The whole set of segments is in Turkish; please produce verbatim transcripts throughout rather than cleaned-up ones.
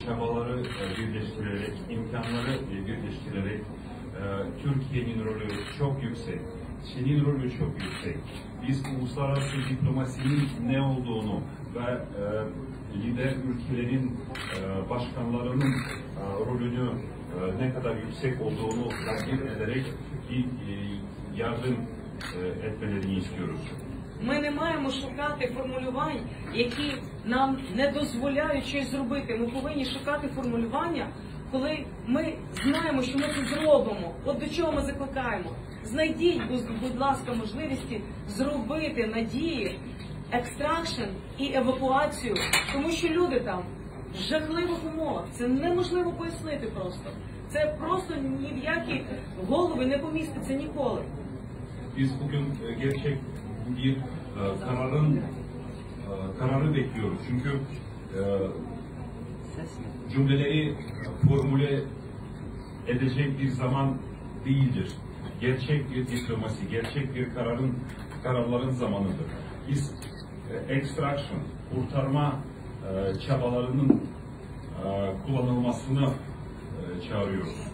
Çabaları birleştirerek, imkanları birleştirerek Türkiye'nin rolü çok yüksek, Çin'in rolü çok yüksek. Biz uluslararası diplomasinin ne olduğunu ve e, lider ülkelerin e, başkanlarının e, rolünü e, ne kadar yüksek olduğunu takdir ederek bir e, yardım e, etmelerini istiyoruz. Ми не маємо шукати формулювань, які нам не дозволяють щось зробити. Ми повинні шукати формулювання, коли ми знаємо, що ми це зробимо. От до чого ми закликаємо. Знайдіть, будь ласка, можливості зробити надії, екстракшн і евакуацію, тому що люди там в жахливих умовах. Це неможливо пояснити просто. Це просто ні в які голови не поміститься ніколи. Biz bugün gerçek bir e, kararın e, kararı bekliyoruz. Çünkü e, cümleleri formüle edecek bir zaman değildir. Gerçek bir diplomasi, gerçek bir kararın kararların zamanıdır. Biz e, extraction, kurtarma e, çabalarının e, kullanılmasını e, çağırıyoruz.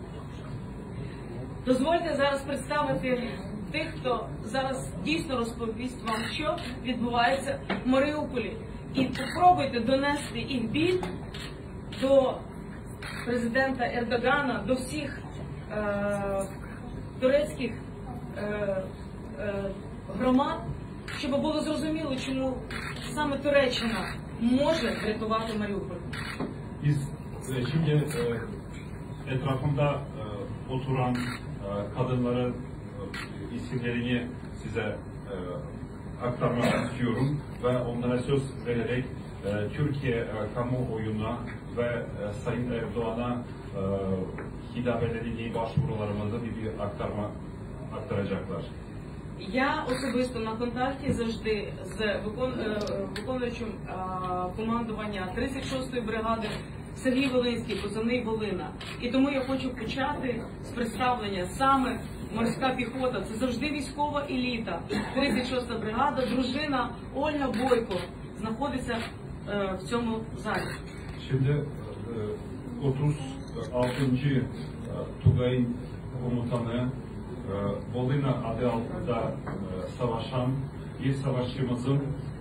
Дозвольте зараз представити тих, хто зараз дійсно розповість вам, що відбувається в Маріуполі. І спробуйте донести їх біль до президента Ердогана, до всіх е, турецьких е, е, громад, щоб було зрозуміло, чому саме Туреччина може врятувати Маріуполь. Biz e, şimdi e, etrafında e, oturan e, kadınların e, isimlerini size e, aktarmak istiyorum ve onlara söz vererek e, Türkiye e, kamuoyuna ve e, Sayın Erdoğan'a e, hitabelerini, başvurularımızı bir, bir aktarma aktaracaklar. Я особисто на контакті завжди з викон... виконуючим командування тридцять шостої бригади Сергій Волинський, позивний Волина. І тому я хочу почати з представлення саме морська піхота. Це завжди військова еліта. тридцять шоста бригада, дружина Ольга Бойко знаходиться в цьому залі. Şimdi otuz altıncı Tugay'ın komutanı Volina adı altında savaşan bir savaşçımızın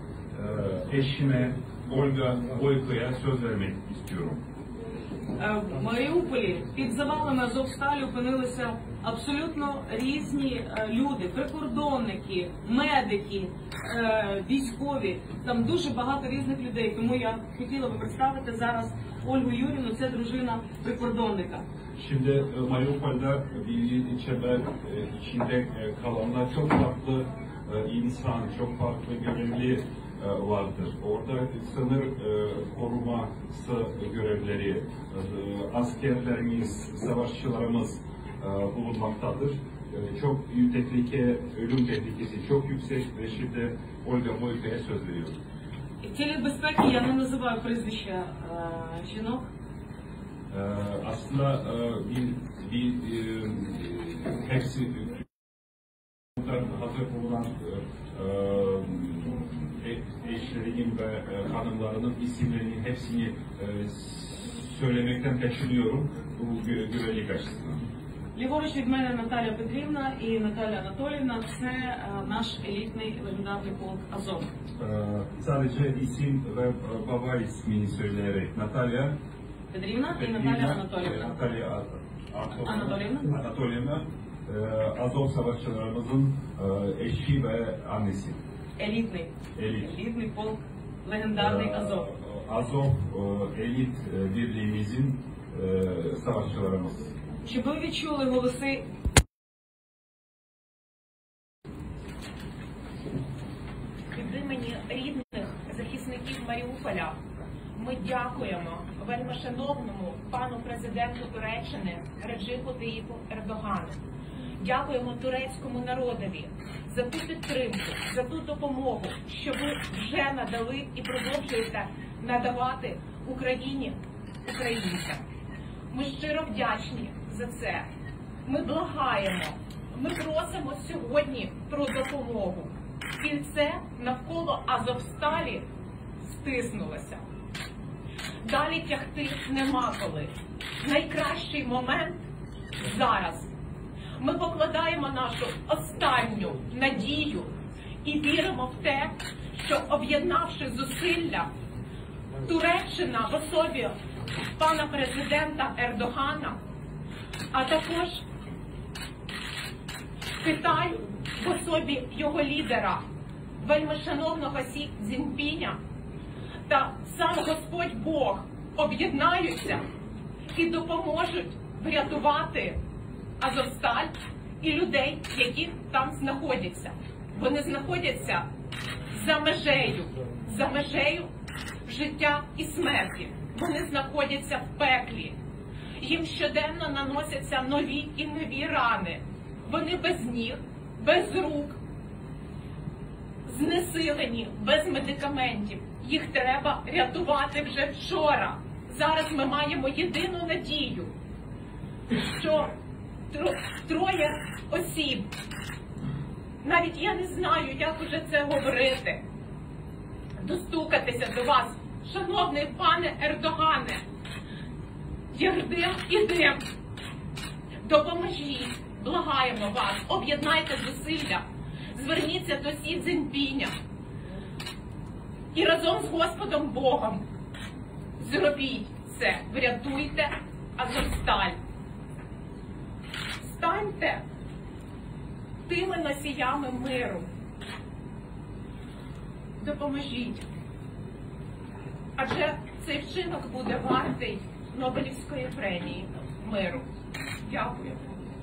eşine Ольга Бойко'ya söz vermek istiyorum. В Маріуполі під завалами Азовсталі опинилися абсолютно різні люди, прикордонники, медики, військові. Там дуже багато різних людей, тому я хотіла би представити зараз Ольгу Юрівну, це дружина прикордонника. Şimdi Mariupol'da bir ilçede içinde kalanlar çok farklı insan, çok farklı görevli vardır. Orada sınır koruması görevleri, askerlerimiz, savaşçılarımız bulunmaktadır. Çok tehlike, ölüm tehlikesi çok yüksek ve şimdi Ольга Бойко'ya söz veriyorum. В цілях безпеки я не називаю прізвища жінок. Aslında bir, bir hepsi hazır bulunan eşlerinin ve hanımlarının isimlerinin hepsini söylemekten kaçınıyorum bu güvenlik açısından. Ліворуч від мене Наталя Петрівна і Наталя Анатоліївна – це наш елітний легендарний полк Азов. Sadece isim ve baba ismini söyleyerek Natalya Петрівна і Наталя Анатоліївна. Natalya Anatolievna. Anatolievna, Azov savaşçılarımızın eşi ve annesi. Елітний. Elit. Елітний полк, легендарний Азов. Azov elit birliğimizin savaşçılarımız. Щоб ви відчули голоси від імені рідних захисників Маріуполя ми дякуємо вельмишановному пану президенту Туреччини Реджипу Таїпу Ердогану. Дякуємо турецькому народові за ту підтримку, за ту допомогу, що ви вже надали і продовжуєте надавати Україні, українцям. Ми щиро вдячні за це. Ми благаємо, ми просимо сьогодні про допомогу. Кільце навколо Азовсталі стиснулося. Далі тягти нема коли. Найкращий момент зараз. Ми покладаємо нашу останню надію і віримо в те, що, об'єднавши зусилля, Туреччина в особі пана президента Ердогана, а також Китай в особі його лідера, вельмишановного Сі Цзіньпіня, та сам Господь Бог об'єднаються і допоможуть врятувати Азовсталь і людей, які там знаходяться. Вони знаходяться за межею, за межею життя і смерті. Вони знаходяться в пеклі. Їм щоденно наносяться нові і нові рани. Вони без ніг, без рук, знесилені, без медикаментів. Їх треба рятувати вже вчора. Зараз ми маємо єдину надію, що троє осіб, навіть я не знаю, як уже це говорити, достукатися до вас, шановний пане Ердогане, Єрдем ідем, допоможіть, благаємо вас, об'єднайте зусилля, зверніться до Сі Цзіньпіня і разом з Господом Богом зробіть це, врятуйте Азовсталь. Станьте тими носіями миру. Допоможіть. Адже цей вчинок буде вартий Нобелівської премії миру. Дякую.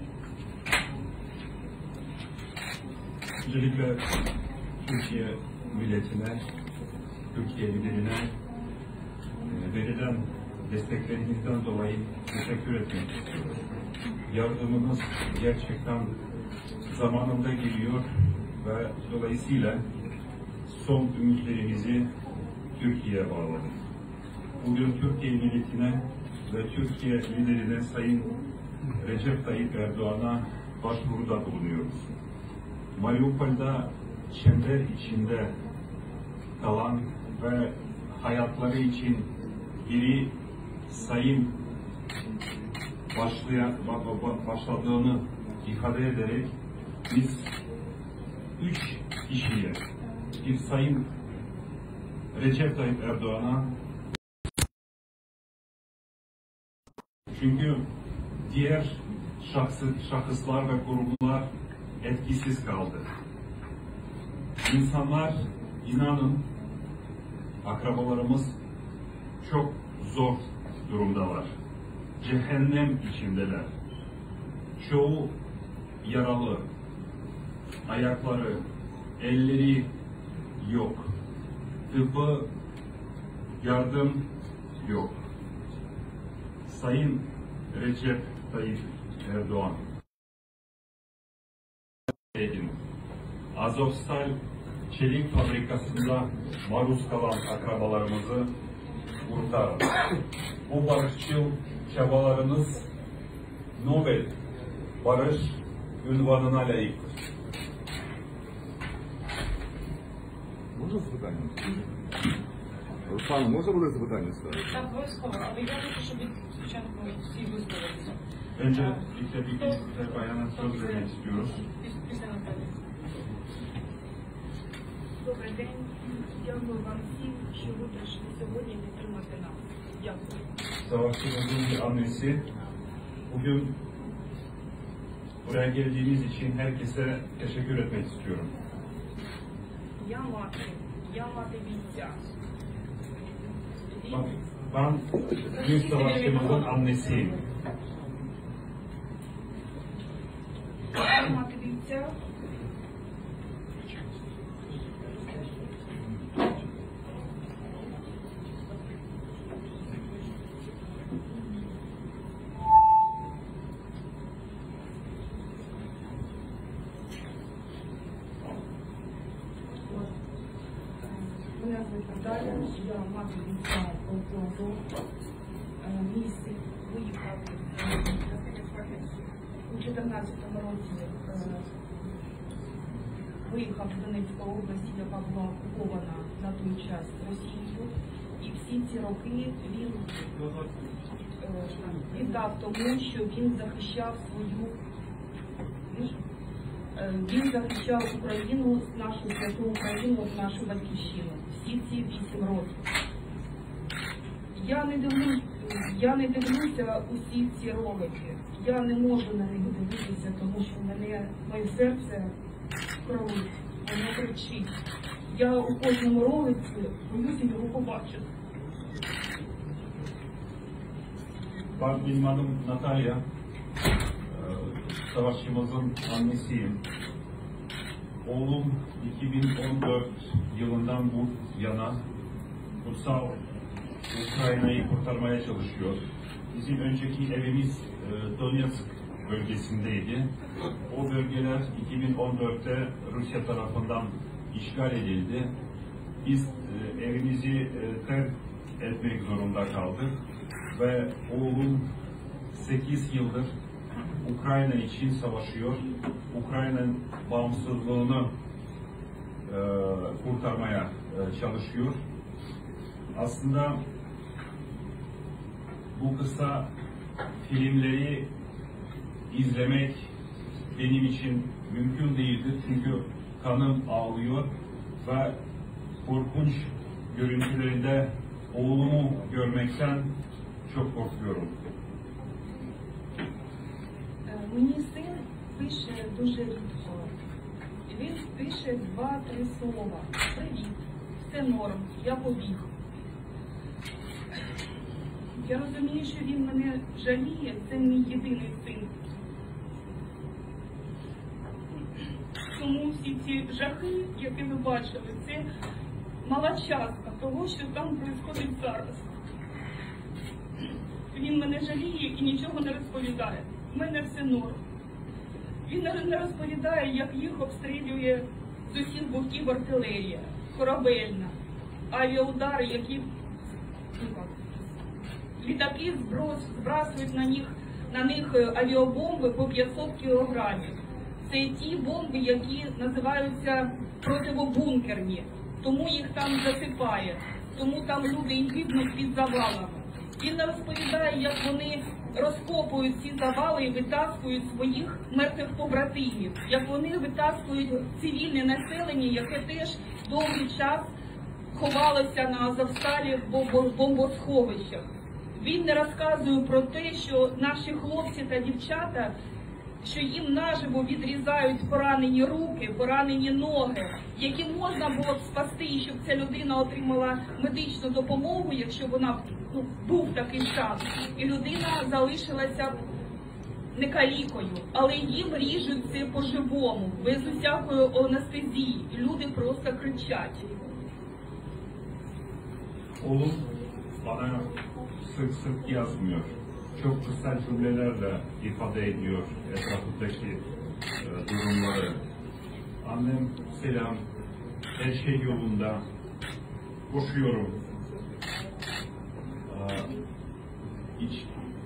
Öncelikle Türkiye milletine, Türkiye liderine e, verilen desteklerinizden dolayı teşekkür etmek istiyorum. Yardımınız gerçekten zamanında geliyor ve dolayısıyla son ümitlerimizi Türkiye'ye bağladık. Bugün Türkiye milletine ve Türkiye liderine Sayın Recep Tayyip Erdoğan'a başvuruda bulunuyoruz. Mariupol'da çember içinde kalan ve hayatları için geri sayım başlayan, başladığını ifade ederek biz üç kişiye bir Sayın Recep Tayyip Erdoğan'a, çünkü diğer şahsı, şahıslar ve kurumlar etkisiz kaldı. İnsanlar, inanın, akrabalarımız çok zor durumdalar. Cehennem içindeler. Çoğu yaralı, ayakları, elleri yok. Tıbbi yardım yok. Sayın Recep Tayyip Erdoğan, Azovstal çelik fabrikasında maruz kalan akrabalarımızı kurtarın. Bu barışçıl çabalarınız Nobel Barış ünvanına layıktır. Можна запитання? Руслан, можна буде запитання ставити? Так, обов'язково, але я хочу, щоб спочатку всі висловилися. Öncelikle bir kez bayana söz vermek istiyoruz. Після Наталі. Добрий день. Дякую вам всім, що ви прийшли сьогодні підтримати нас. Дякую. Savaşçımızın bir annesi. Bugün buraya geldiğiniz için herkese teşekkür etmek istiyorum. Я мати. Я мати бійця. Bak, ben büyük savaşçımızın annesiyim. Я мати бійця. Мене звуть Наталя, я мати бійця полку. Мій син виїхав у чотирнадцятому році, виїхав з Донецької області, яка була окупована на той час Росією. і всі ці роки він е, віддав тому, що він захищав свою, е, він захищав Україну, нашу святу Україну, нашу батьківщину. Всі ці вісім років. Я не дивлюсь, я не дивлюся усі ці ролики. Я не можу на них дивитися, тому що мене, моє серце кровить, воно кричить. Я у кожному ролиці боюся його побачити. Ben, benim adım Natalya. Ee, Savaşçımızın annesiyim. Oğlum iki bin on dört yılından bu yana kutsal Ukrayna'yı kurtarmaya çalışıyor. Bizim önceki evimiz e, Donetsk bölgesindeydi. O bölgeler iki bin on dörtte Rusya tarafından işgal edildi. Biz e, evimizi e, terk etmek zorunda kaldık ve oğlum sekiz yıldır Ukrayna için savaşıyor. Ukrayna'nın bağımsızlığını e, kurtarmaya e, çalışıyor. Aslında bu kısa filmleri izlemek benim için mümkün değildir. Çünkü kanım ağlıyor ve korkunç görüntülerinde oğlumu görmekten çok korkuyorum. Мені син пише дуже рідко. Він пише два-три слова. Привіт, все норм, я побіг. Я розумію, що він мене жаліє, це мій єдиний син. Тому всі ці жахи, які ви бачили, це мала частка того, що там відбувається зараз. Він мене жаліє і нічого не розповідає. У мене все норм. Він не розповідає, як їх обстрілює з усіх боків артилерія, корабельна, авіаудари, які літаки збрасують на них, на них авіабомби по п'ятсот кілограмів. Це ті бомби, які називаються противобункерні, тому їх там засипає, тому там люди і гибнуть під завалами. Він не розповідає, як вони розкопують ці завали і витаскують своїх мертвих побратимів, як вони витаскують цивільне населення, яке теж довгий час ховалося на Азовсталі в бомбосховищах. Він не розказує про те, що наші хлопці та дівчата, що їм наживо відрізають поранені руки, поранені ноги, які можна було б спасти, і щоб ця людина отримала медичну допомогу, якщо вона ну, був такий шанс, і людина залишилася не калікою, але їм ріжуть це по-живому, без усякої анестезії, і люди просто кричать. Oğlum bana sık sık yazmıyor. Çok kısa cümlelerle ifade ediyor etrafındaki e, durumları. Annem selam, her şey yolunda, koşuyorum. Ee, iç,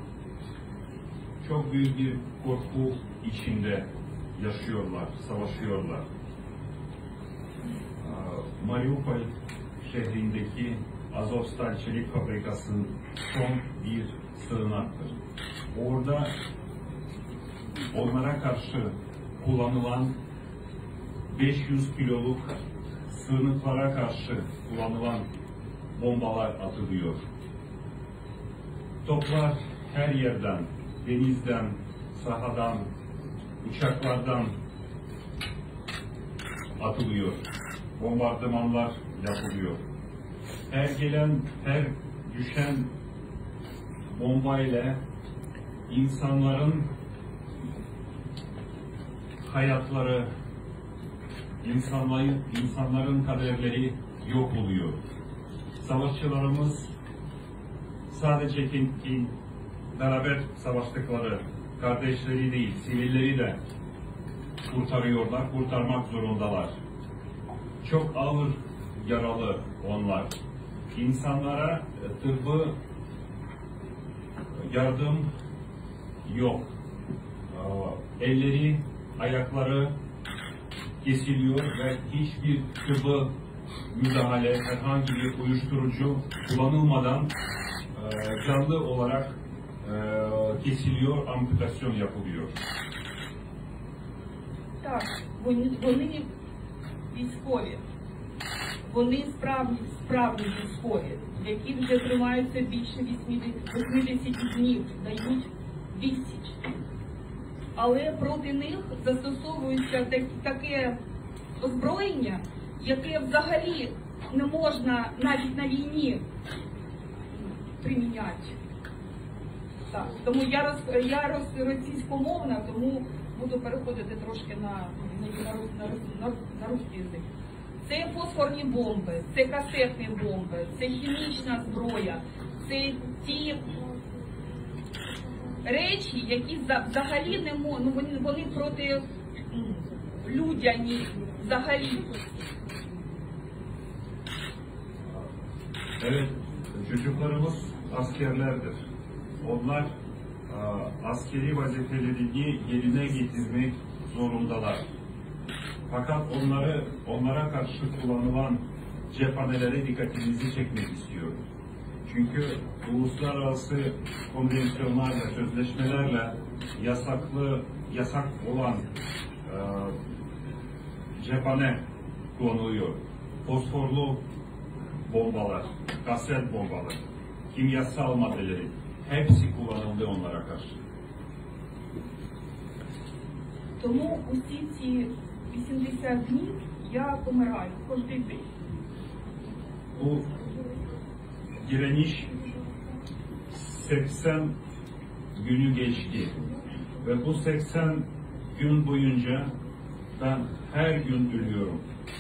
çok büyük bir korku içinde yaşıyorlar, savaşıyorlar. Ee, Mariupol şehrindeki Azovstal Çelik Fabrikası son bir sığınaktır. Orada onlara karşı kullanılan beş yüz kiloluk sığınıklara karşı kullanılan bombalar atılıyor. Toplar her yerden, denizden, sahadan, uçaklardan atılıyor. Bombardımanlar yapılıyor. Her gelen, her düşen bombayla insanların hayatları, insanların, insanların kaderleri yok oluyor. Savaşçılarımız sadece kendi beraber savaştıkları kardeşleri değil, sivilleri de kurtarıyorlar, kurtarmak zorundalar. Çok ağır yaralı onlar. İnsanlara tıbbı yardım yok. Elleri, ayakları kesiliyor ve hiçbir tıbbı müdahale, herhangi bir uyuşturucu kullanılmadan e, canlı olarak e, kesiliyor, amputasyon yapılıyor. Так, вони, вони військові. Вони справді, справді військові, які вже тримаються більше вісімдесят днів, дають відсіч. Але проти них застосовується так, таке озброєння, яке взагалі не можна навіть на війні приміняти. Так, тому я, роз, я роз, російськомовна, тому буду переходити трошки на, на, на, на, на русський язик. Це фосфорні бомби, це касетні бомби, це хімічна зброя, це ті речі, які взагалі не можуть, ну, вони, вони проти людяні взагалі. Evet, çocuklarımız askerlerdir. Onlar e, askeri vazifelerini yerine getirmek zorundalar. Fakat onları onlara karşı kullanılan cephanelere dikkatinizi çekmek istiyorum. Çünkü uluslararası konvansiyonlarla, sözleşmelerle yasaklı, yasak olan e, cephane kullanılıyor. Fosforlu bombalar, kaset bombalar, kimyasal maddeleri hepsi kullanıldı onlara karşı. Тому усі ці вісімдесят днів я помираю кожен день. Bu direniş seksen günü geçti ve bu seksen gün boyunca ben her gün ölüyorum.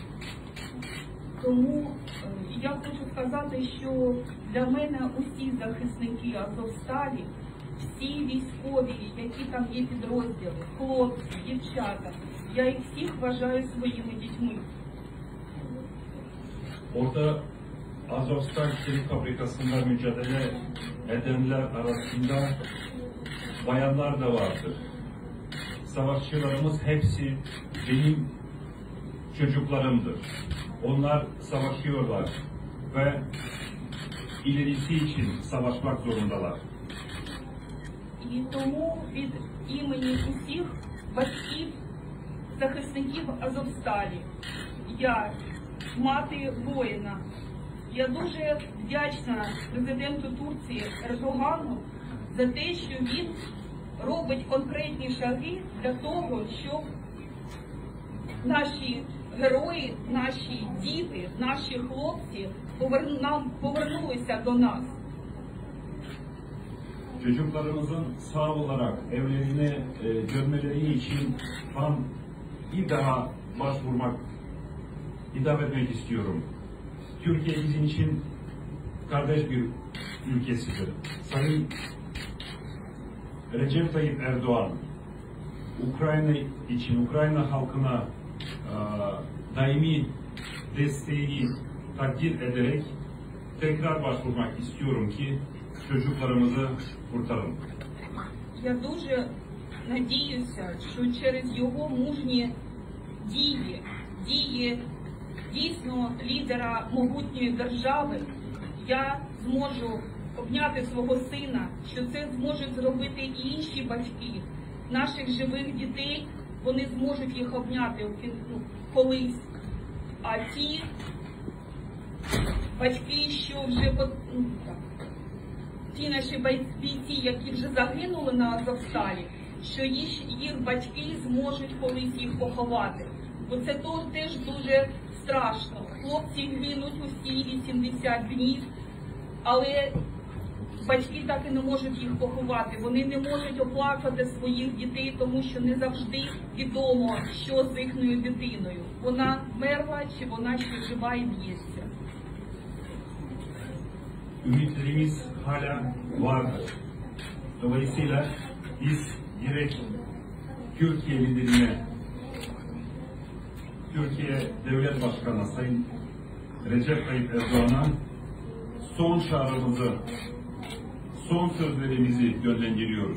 Тому е, я хочу сказати, що для мене усі захисники Азовсталі, всі військові, які там є підрозділи, хлопці, дівчата, я їх всіх вважаю своїми дітьми. Orada Azovstal Çelik Fabrikası'nda mücadele edenler arasında bayanlar da vardır. Savaşçılarımız hepsi benim çocuklarımdır. Onlar savaşıyorlar ve ilerisi için savaşmak zorundalar. І тому від імені усіх батьків, захисників Азовсталі, я, мати воїна, я дуже вдячна президенту Турції Ердогану за те, що він робить конкретні шаги для того, щоб наші герої, наші діти, наші хлопці поверну, нам повернулися до нас. Çocuklarımızın sağ olarak evlerine e, dönmeleri için tam bir daha başvurmak, hitap etmek istiyorum. Türkiye bizim için kardeş bir ülkesidir. Sayın Recep Tayyip Erdoğan, Ukrayna için, Ukrayna halkına e, daimi desteğini takdir ederek tekrar başvurmak istiyorum ki çocuklarımızı kurtarın. Я дуже надіюся, що через його мужні дії, дії дійсно лідера могутньої держави, я зможу обняти свого сина, що це зможуть зробити і інші батьки наших живих дітей, вони зможуть їх обняти ну, колись. А ті батьки, що вже ну, так, ті наші бійці, які вже загинули на Азовсталі, що їх, їх батьки зможуть колись їх поховати. Бо це теж дуже страшно. Хлопці гинуть усі вісімдесят днів, але батьки так і не можуть їх поховати. Вони не можуть оплакати своїх дітей, тому що не завжди відомо, що з їхньою дитиною. Вона мерла чи вона ще жива і б'ється. Ümitlerimiz hala vardır. Dolayısıyla biz direkt Türkiye liderine, Türkiye Devlet Başkanı Sayın Recep Tayyip Erdoğan'a son çağrımızı, son sözlerimizi yönlendiriyoruz.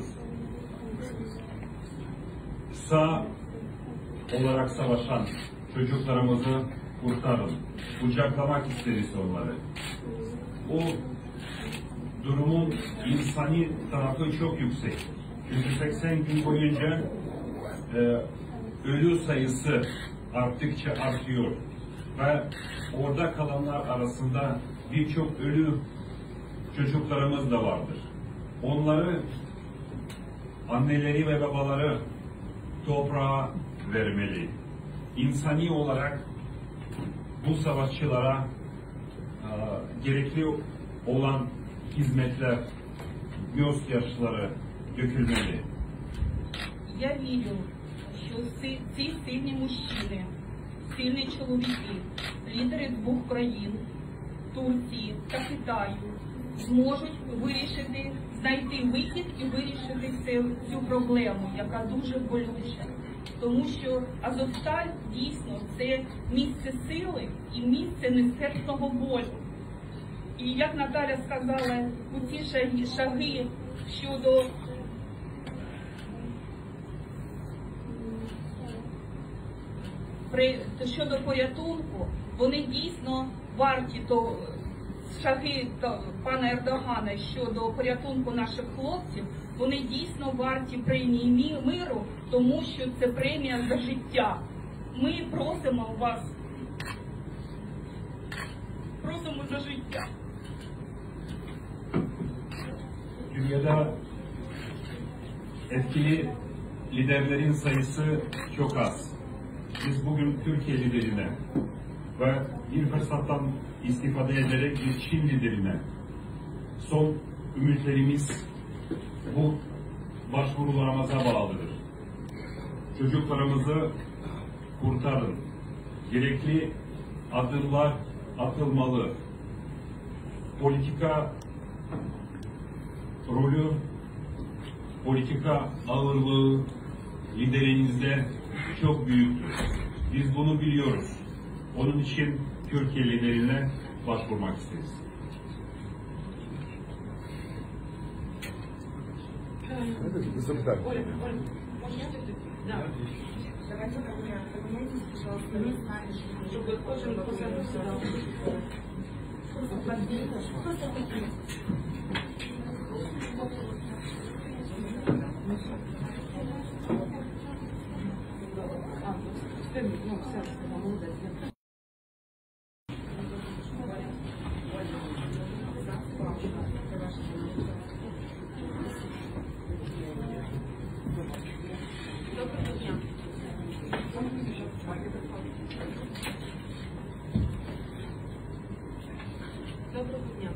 Sağ olarak savaşan çocuklarımızı kurtarın. Kucaklamak isteriz onları. O durumun insani tarafı çok yüksek. Çünkü seksen gün boyunca e, ölü sayısı arttıkça artıyor. Ve orada kalanlar arasında birçok ölü çocuklarımız da vardır. Onları, anneleri ve babaları toprağa vermeli. İnsani olarak bu savaşçılara e, gerekli olan hizmetler, gözyaşları dökülmeli. Я вірю, що ці, ці сильні мужчини, сильні чоловіки, лідери двох країн, Турції та Китаю, зможуть вирішити, знайти вихід і вирішити цю, цю проблему, яка дуже болюча. Тому що Азовсталь дійсно це місце сили і місце нестерпного болю. І як Наталя сказала, у ці шаги, шаги щодо При, щодо порятунку, вони дійсно варті то шаги то, пана Ердогана щодо порятунку наших хлопців, вони дійсно варті премії мі- миру, тому що це премія за життя. Ми просимо вас, просимо за життя. Dünyada etkili liderlerin sayısı çok az. Biz bugün Türkiye liderine ve bir fırsattan istifade ederek bir Çin liderine son ümitlerimiz bu başvurularımıza bağlıdır. Çocuklarımızı kurtarın. Gerekli adımlar atılmalı. Politika rolü, politika ağırlığı liderinizde çok büyüktür. Biz bunu biliyoruz. Onun için Türkiye liderine başvurmak isteriz. Запитання. Оля, Оля, можна я тоді? Да. Давайте поменяйтесь, пожалуйста, местами, чтобы кожен посадок сюда. Просто хотите. Ну, все, молодець. Доброго дня. Доброго дня.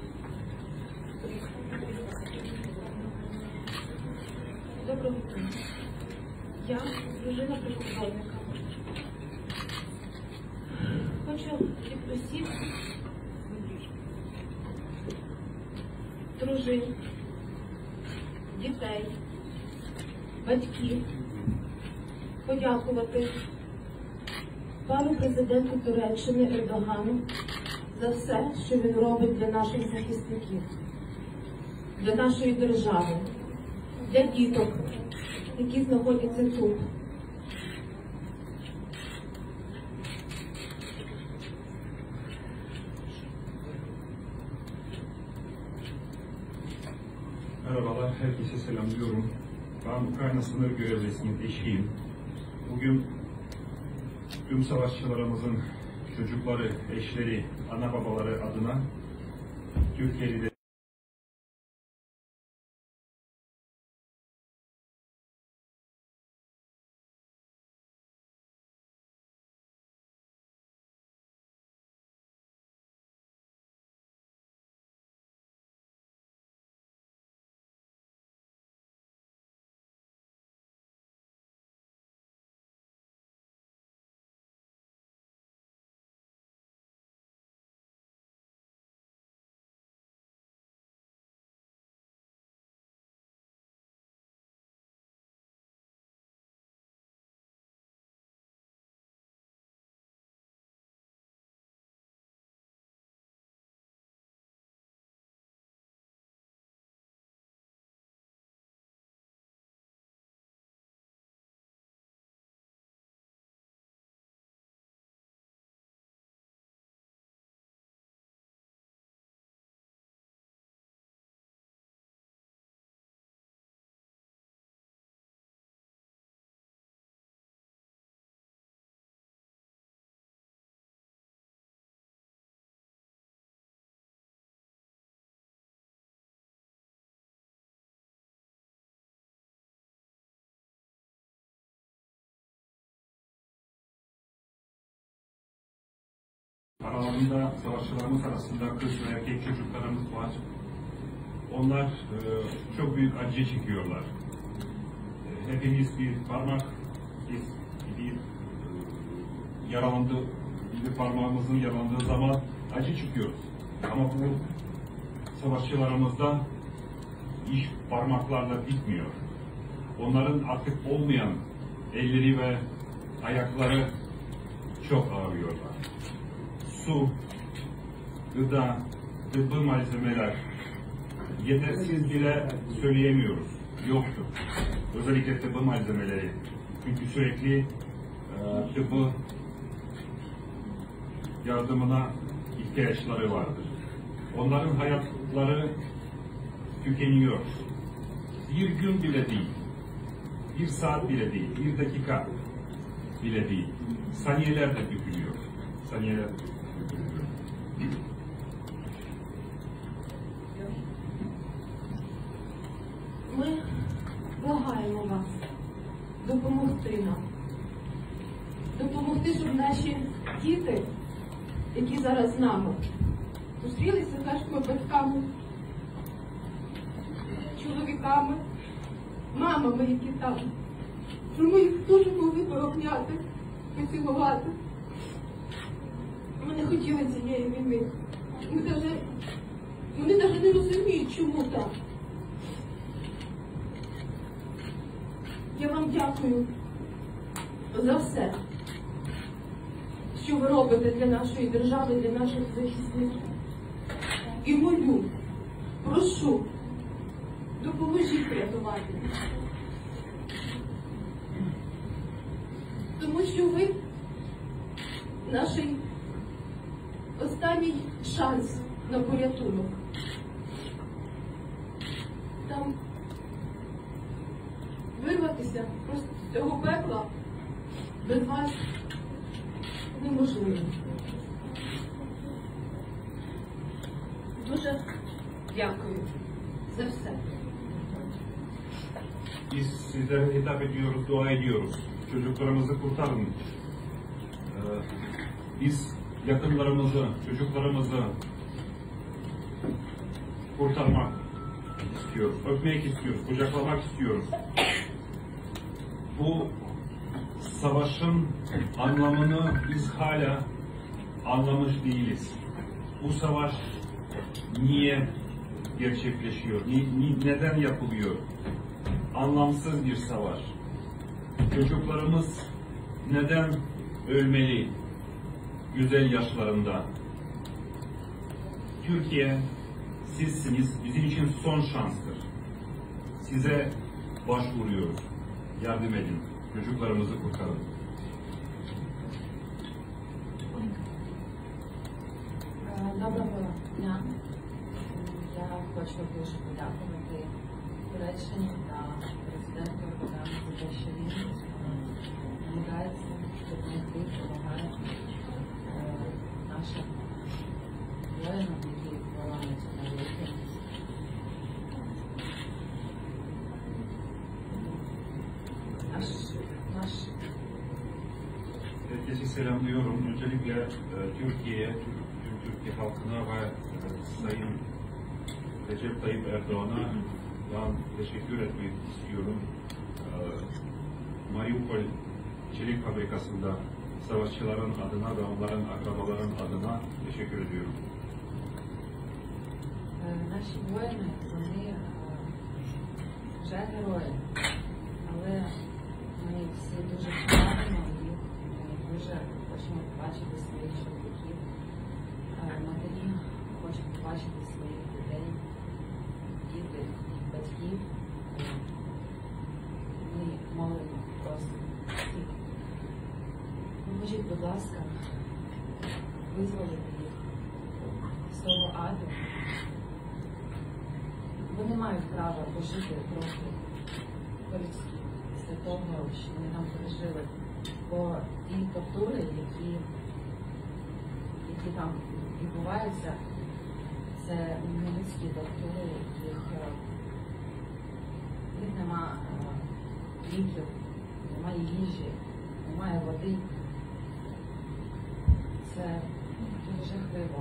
Доброго дня. Я дружина прикордонника. Хочу від усіх дружин, дітей, батьків подякувати пану президенту Туреччини Ердогану за все, що він робить для наших захисників, для нашої держави, для діток, які знаходяться тут. Merhabalar, herkese selamlıyorum. Ben Ukrayna sınır görevlisinin eşiyim. Bugün tüm savaşçılarımızın çocukları, eşleri, ana babaları adına Türkiye'de aralarında, savaşçılarımız arasında kız ve erkek çocuklarımız var. Onlar e, çok büyük acı çekiyorlar. E, hepimiz bir parmak, biz bir e, yaralandı, bir parmağımızın yaralandığı zaman acı çekiyoruz. Ama bu savaşçılarımızda iş parmaklarla bitmiyor. Onların artık olmayan elleri ve ayakları çok ağrıyorlar. Su, gıda, tıbbi malzemeler yetersiz bile söyleyemiyoruz. Yoktur. Özellikle tıbbi malzemeleri. Çünkü sürekli e, tıbbi yardımına ihtiyaçları vardır. Onların hayatları tükeniyor. Bir gün bile değil, bir saat bile değil, bir dakika bile değil. Saniyeler de tükeniyor. Saniyeler de tükeniyor. Ми благаємо вас допомогти нам. Допомогти, щоб наші діти, які зараз з нами, зустрілися з нашими батьками, чоловіками, мамами, які там. Щоб ми їх дуже могли пообняти, поцілувати. Ми не хотіли цієї війни. Ми даже, вони навіть не розуміють, чому так. Я вам дякую за все, що ви робите для нашої держави, для наших захисників. І молю, прошу, допоможіть врятувати. Тому що ви наш останній шанс на порятунок. Там вирватися просто з цього пекла без вас неможливо. Дуже дякую за все. Biz sizlere hitap ediyoruz, dua ediyoruz. Çocuklarımızı kurtarın. Ee, biz yakınlarımızı, çocuklarımızı kurtarmak istiyoruz, öpmek istiyoruz, kucaklamak istiyoruz. Bu savaşın anlamını biz hala anlamış değiliz. Bu savaş niye gerçekleşiyor, ni, ni, neden yapılıyor? Anlamsız bir savaş. Çocuklarımız neden ölmeli güzel yaşlarında? Türkiye, sizsiniz, bizim için son şanstır. Size başvuruyoruz. Yardım edin. Çocuklarımızı kurtarın. Доброго дня. Я хочу дуже подякувати Туреччині та президенту Ердогану за те, що він намагається допомогти, допомагає нашим воїнам, які боронять Маріуполь. Наш, наш Herkese selamlıyorum. Öncelikle e, Türkiye'ye, Türk, Türkiye halkına ve e, Sayın Recep Tayyip Erdoğan'a ben teşekkür etmek istiyorum. E, Mariupol Çelik Fabrikası'nda savaşçıların adına ve onların akrabaların adına teşekkür ediyorum. Наші воїни, вони вже герої, але ми всі дуже чекаємо їх, ми дуже хочемо побачити своїх чоловіків, матері хочуть побачити своїх дітей, діти, батьків. Ми молимо просто всіх. Поможіть, будь ласка, визволити їх з того аду. Вони мають право пожити трохи по-людськи після того, що вони там пережили. Бо ті тортури, які, які там відбуваються, це не людські тортури, яких в них нема ліків, немає їжі, немає води. Це жахливо.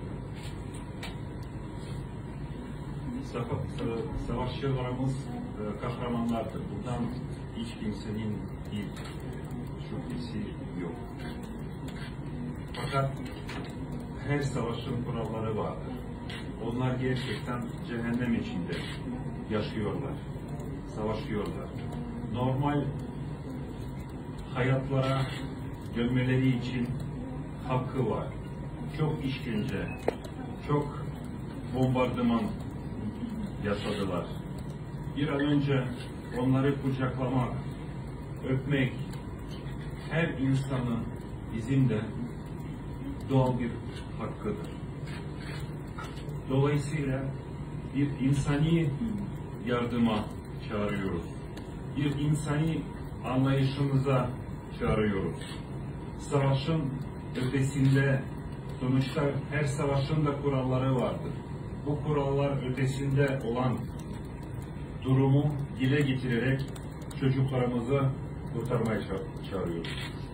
Sa- Savaşçılarımız e, kahramanlardır. Buradan hiç kimsenin bir şüphesi yok. Fakat her savaşın kuralları vardır. Onlar gerçekten cehennem içinde yaşıyorlar, savaşıyorlar. Normal hayatlara dönmeleri için hakkı var. Çok işkence, çok bombardıman yaşadılar. Bir an önce onları kucaklamak, öpmek her insanın bizim de doğal bir hakkıdır. Dolayısıyla bir insani yardıma çağırıyoruz. Bir insani anlayışımıza çağırıyoruz. Savaşın ötesinde, sonuçta her savaşın da kuralları vardır. Bu kurallar ötesinde olan durumu dile getirerek çocuklarımızı kurtarmaya ça- çağırıyoruz.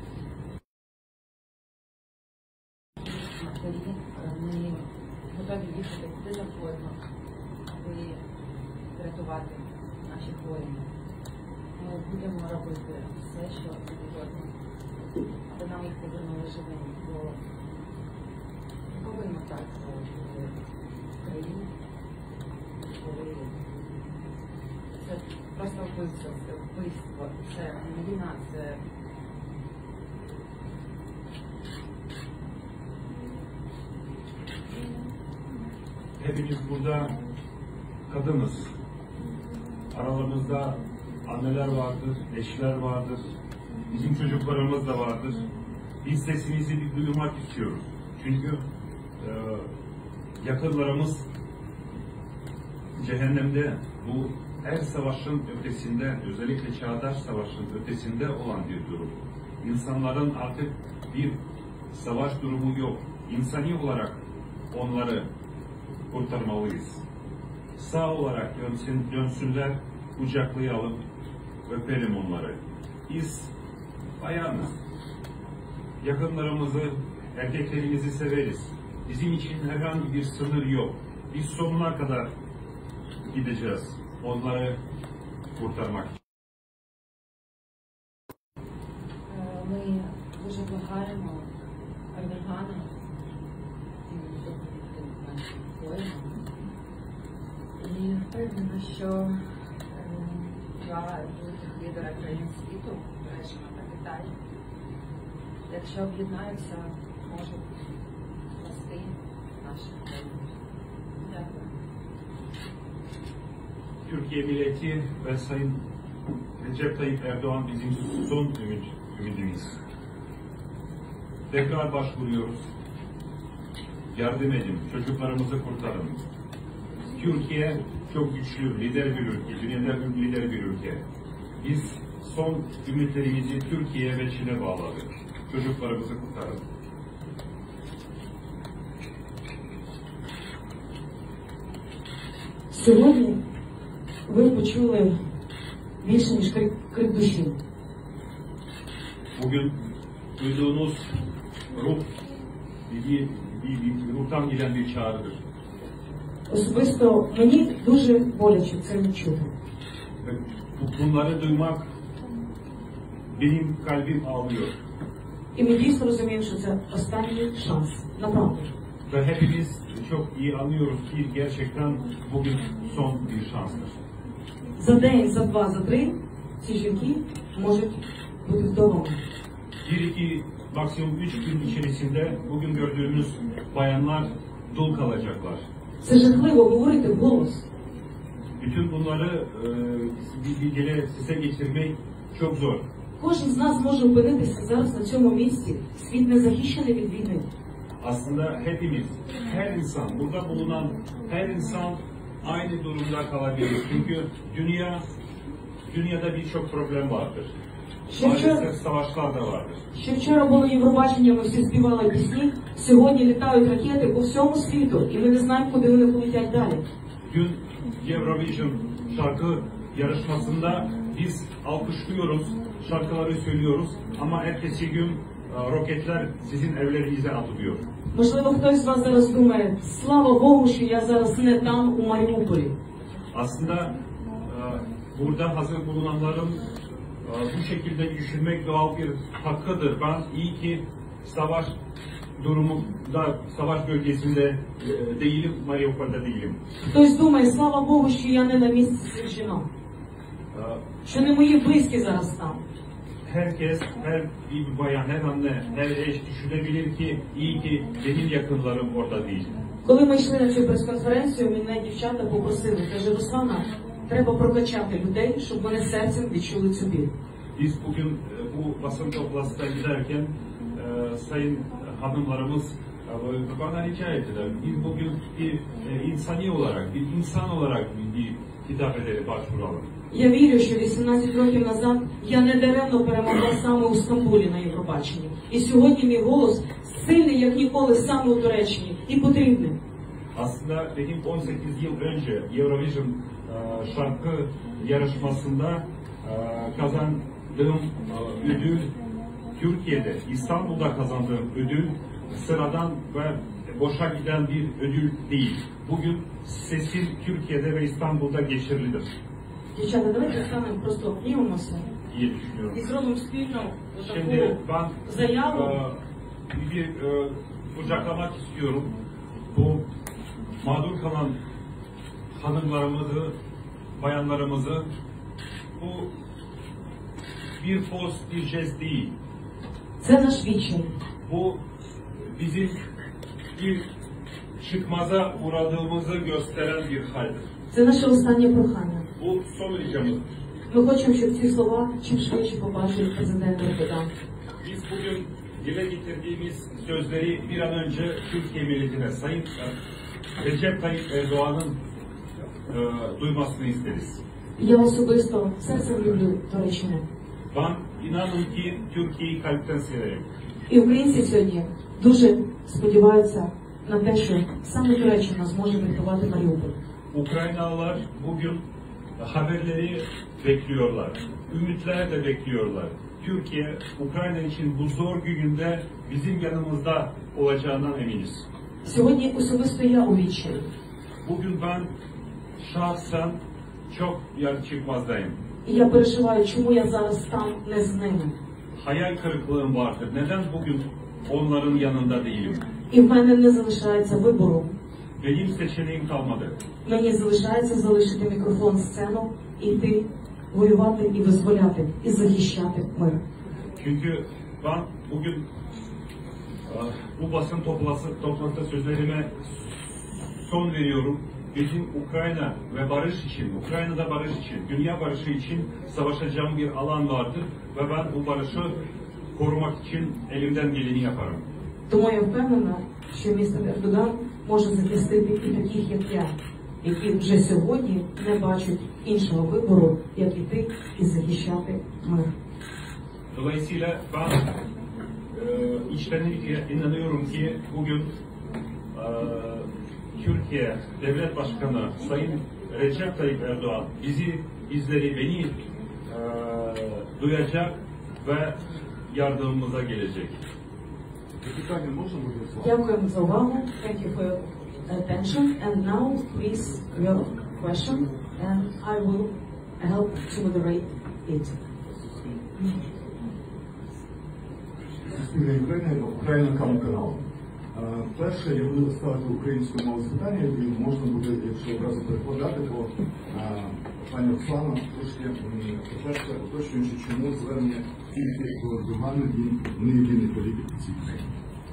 Ми готові їхати куди завгодно, аби врятувати наших воїнів. Ми будемо робити все, що завгодно, аби нам їх повернули живими, бо не повинно так бути в країні, коли це просто вбивство, це вбивство, це не війна, це Hepimiz burada kadınız. Aralarımızda anneler vardır, eşler vardır, bizim çocuklarımız da vardır. Biz sesimizi bir duyurmak istiyoruz. Çünkü e, yakınlarımız cehennemde, bu her savaşın ötesinde, özellikle çağdaş savaşın ötesinde olan bir durum. İnsanların artık bir savaş durumu yok. İnsani olarak onları kurtarmalıyız. Sağ olarak dönsün, dönsünler, kucaklayalım, öpelim onları. Biz bayanız. Yakınlarımızı, erkeklerimizi severiz. Bizim için herhangi bir sınır yok. Biz sonuna kadar gideceğiz. Onları kurtarmak için. Ми дуже благаємо Ердогана і допомогти нашим воїнам. І впевнена, що е, два великих лідера країн світу, Туреччина та Китай, якщо об'єднаються, можуть спасти наших воїнів. Дякую. Türkiye milleti ve Sayın Recep Tayyip Erdoğan bizim son ümit, ümidimiz. Tekrar başvuruyoruz. Yardım edin, çocuklarımızı kurtarın. Türkiye çok güçlü, lider bir ülke, dünyada lider bir ülke. Biz son ümitlerimizi Türkiye ve Çin'e bağladık. Çocuklarımızı kurtarın. Сьогодні ви почули більше, ніж крик, крик душі. Bugün duyduğunuz ruh, bir, bir, bir ruhtan gelen bir çağrıdır. Особисто мені дуже боляче це чути. Ve bu- bunları duymak benim kalbim ağlıyor. І ми дійсно розуміємо, що це останній шанс на правду. Ve hepimiz çok iyi anlıyoruz ki gerçekten bugün son bir şanstır. За день, за два, за три ці жінки можуть бути вдома. Bir iki, maksimum üç gün içerisinde bugün gördüğümüz bayanlar dul kalacaklar. Це жахливо говорити вголос. Bütün bunları e, bir bilgiyle size getirmek çok zor. Кожен з нас може опинитися зараз на цьому місці. Світ не захищений від війни. Aslında hepimiz, her insan, burada bulunan her insan aynı durumda kalabilir. Çünkü dünya, dünyada birçok problem vardır. Ще вчора, Maalesef savaşlar da vardır. ще вчора було Євробачення, ми всі співали пісні. Сьогодні літають ракети по всьому світу, і ми не знаємо, куди вони полетять далі. Dün Eurovision şarkı yarışmasında biz alkışlıyoruz, şarkıları söylüyoruz ama ertesi gün e, roketler sizin evlerinize atılıyor. Можливо, хтось з вас зараз думає, слава Богу, що я зараз не там, у Маріуполі. Aslında e, burada hazır bulunanların e, bu şekilde düşünmek doğal bir hakkıdır. Ben iyi ki savaş durumunda, savaş bölgesinde e, değilim, Mariupol'da değilim. Хтось думає, слава Богу, що я не на місці цих жінок, E, що не мої близькі зараз там. Herkes, her bir bayan, her anne, her eş düşünebilir ki iyi ki benim yakınlarım orada değil. Коли ми йшли на цю прес-конференцію, мене дівчата попросили, каже, Руслана, треба прокачати людей, щоб вони серцем відчули цю біль. Biz bugün e, bu basın toplantısına giderken e, sayın hanımlarımız e, bana rica ettiler. Biz bugün bir e, insani olarak, bir insan olarak bir, bir kitabeleri başvuralım. Я вірю, що вісімнадцять років назад я не даремно перемогла саме у Стамбулі на Євробаченні. І сьогодні мій голос сильний, як ніколи, саме у Туреччині. І потрібний. Aslında benim on sekiz yıl önce Eurovision e, şarkı yarışmasında e, kazandığım e, ödül Türkiye'de, İstanbul'da kazandığım ödül sıradan ve boşa giden bir ödül değil. Bugün sesim Türkiye'de ve İstanbul'da geçerlidir Дівчата, давайте станемо просто обнімемося diye düşünüyorum. і зробимо спільно Şimdi таку ben заяву. e, bir e, kucaklamak istiyorum. Bu mağdur kalan hanımlarımızı, bayanlarımızı, bu bir poz, bir jest değil. Це наш відчай. Bu bizim bir çıkmaza uğradığımızı gösteren bir haldir. Це наше останнє прохання. Bu son ricamızdır. Ми хочемо, щоб ці слова чим швидше побачив президент Ердоган. Biz bugün dile getirdiğimiz sözleri bir an önce Türkiye milletine, Sayın e, Recep Tayyip Erdoğan'ın e, duymasını isteriz. Я особисто серцем люблю Туреччину. Ben inanın ki Türkiye'yi kalpten severim. І українці сьогодні дуже сподіваються на те, що саме Туреччина зможе врятувати Маріуполь. Ukraynalılar bugün haberleri bekliyorlar. Ümitler de bekliyorlar. Türkiye, Ukrayna için bu zor gününde bizim yanımızda olacağından eminiz. Сьогодні особисто я у відчаї. Bugün ben şahsen çok yer çıkmazdayım. І я переживаю, чому я зараз там не з ними. Hayal kırıklığım vardır. Neden bugün onların yanında değilim? І в мене не залишається вибору. Benim seçeneğim kalmadı. Мені залишається залишити мікрофон, сцену, і йти воювати і визволяти, і захищати мир. Çünkü ben bugün e, bu basın toplantısı, toplantı sözlerime son veriyorum. Bizim Ukrayna ve barış için, Ukrayna'da barış için, dünya barışı için savaşacağım bir alan vardır ve ben bu barışı korumak için elimden geleni yaparım. Тому я впевнена, що містер Ердоган може захистити і таких, як я, які вже сьогодні не бачать іншого вибору, як іти і захищати мир. Dolayısıyla ben e, içtenlikle inanıyorum ki bugün e, Türkiye Devlet Başkanı Sayın Recep Tayyip Erdoğan bizi, bizleri, beni e, duyacak ve yardımımıza gelecek. Питання можна буде? Дякуємо за увагу. Thank you for your attention. And now, please, your question, and I will help to moderate it. Суспільне Україна, Україна канал. Перше, я буду ставити українською мовою питання, і можна буде, якщо одразу перекладати, то пані Оксана, трошки, по-перше, уточнюючи, чому звернення тільки до Ердогана, він не єдиний політик у цій країні.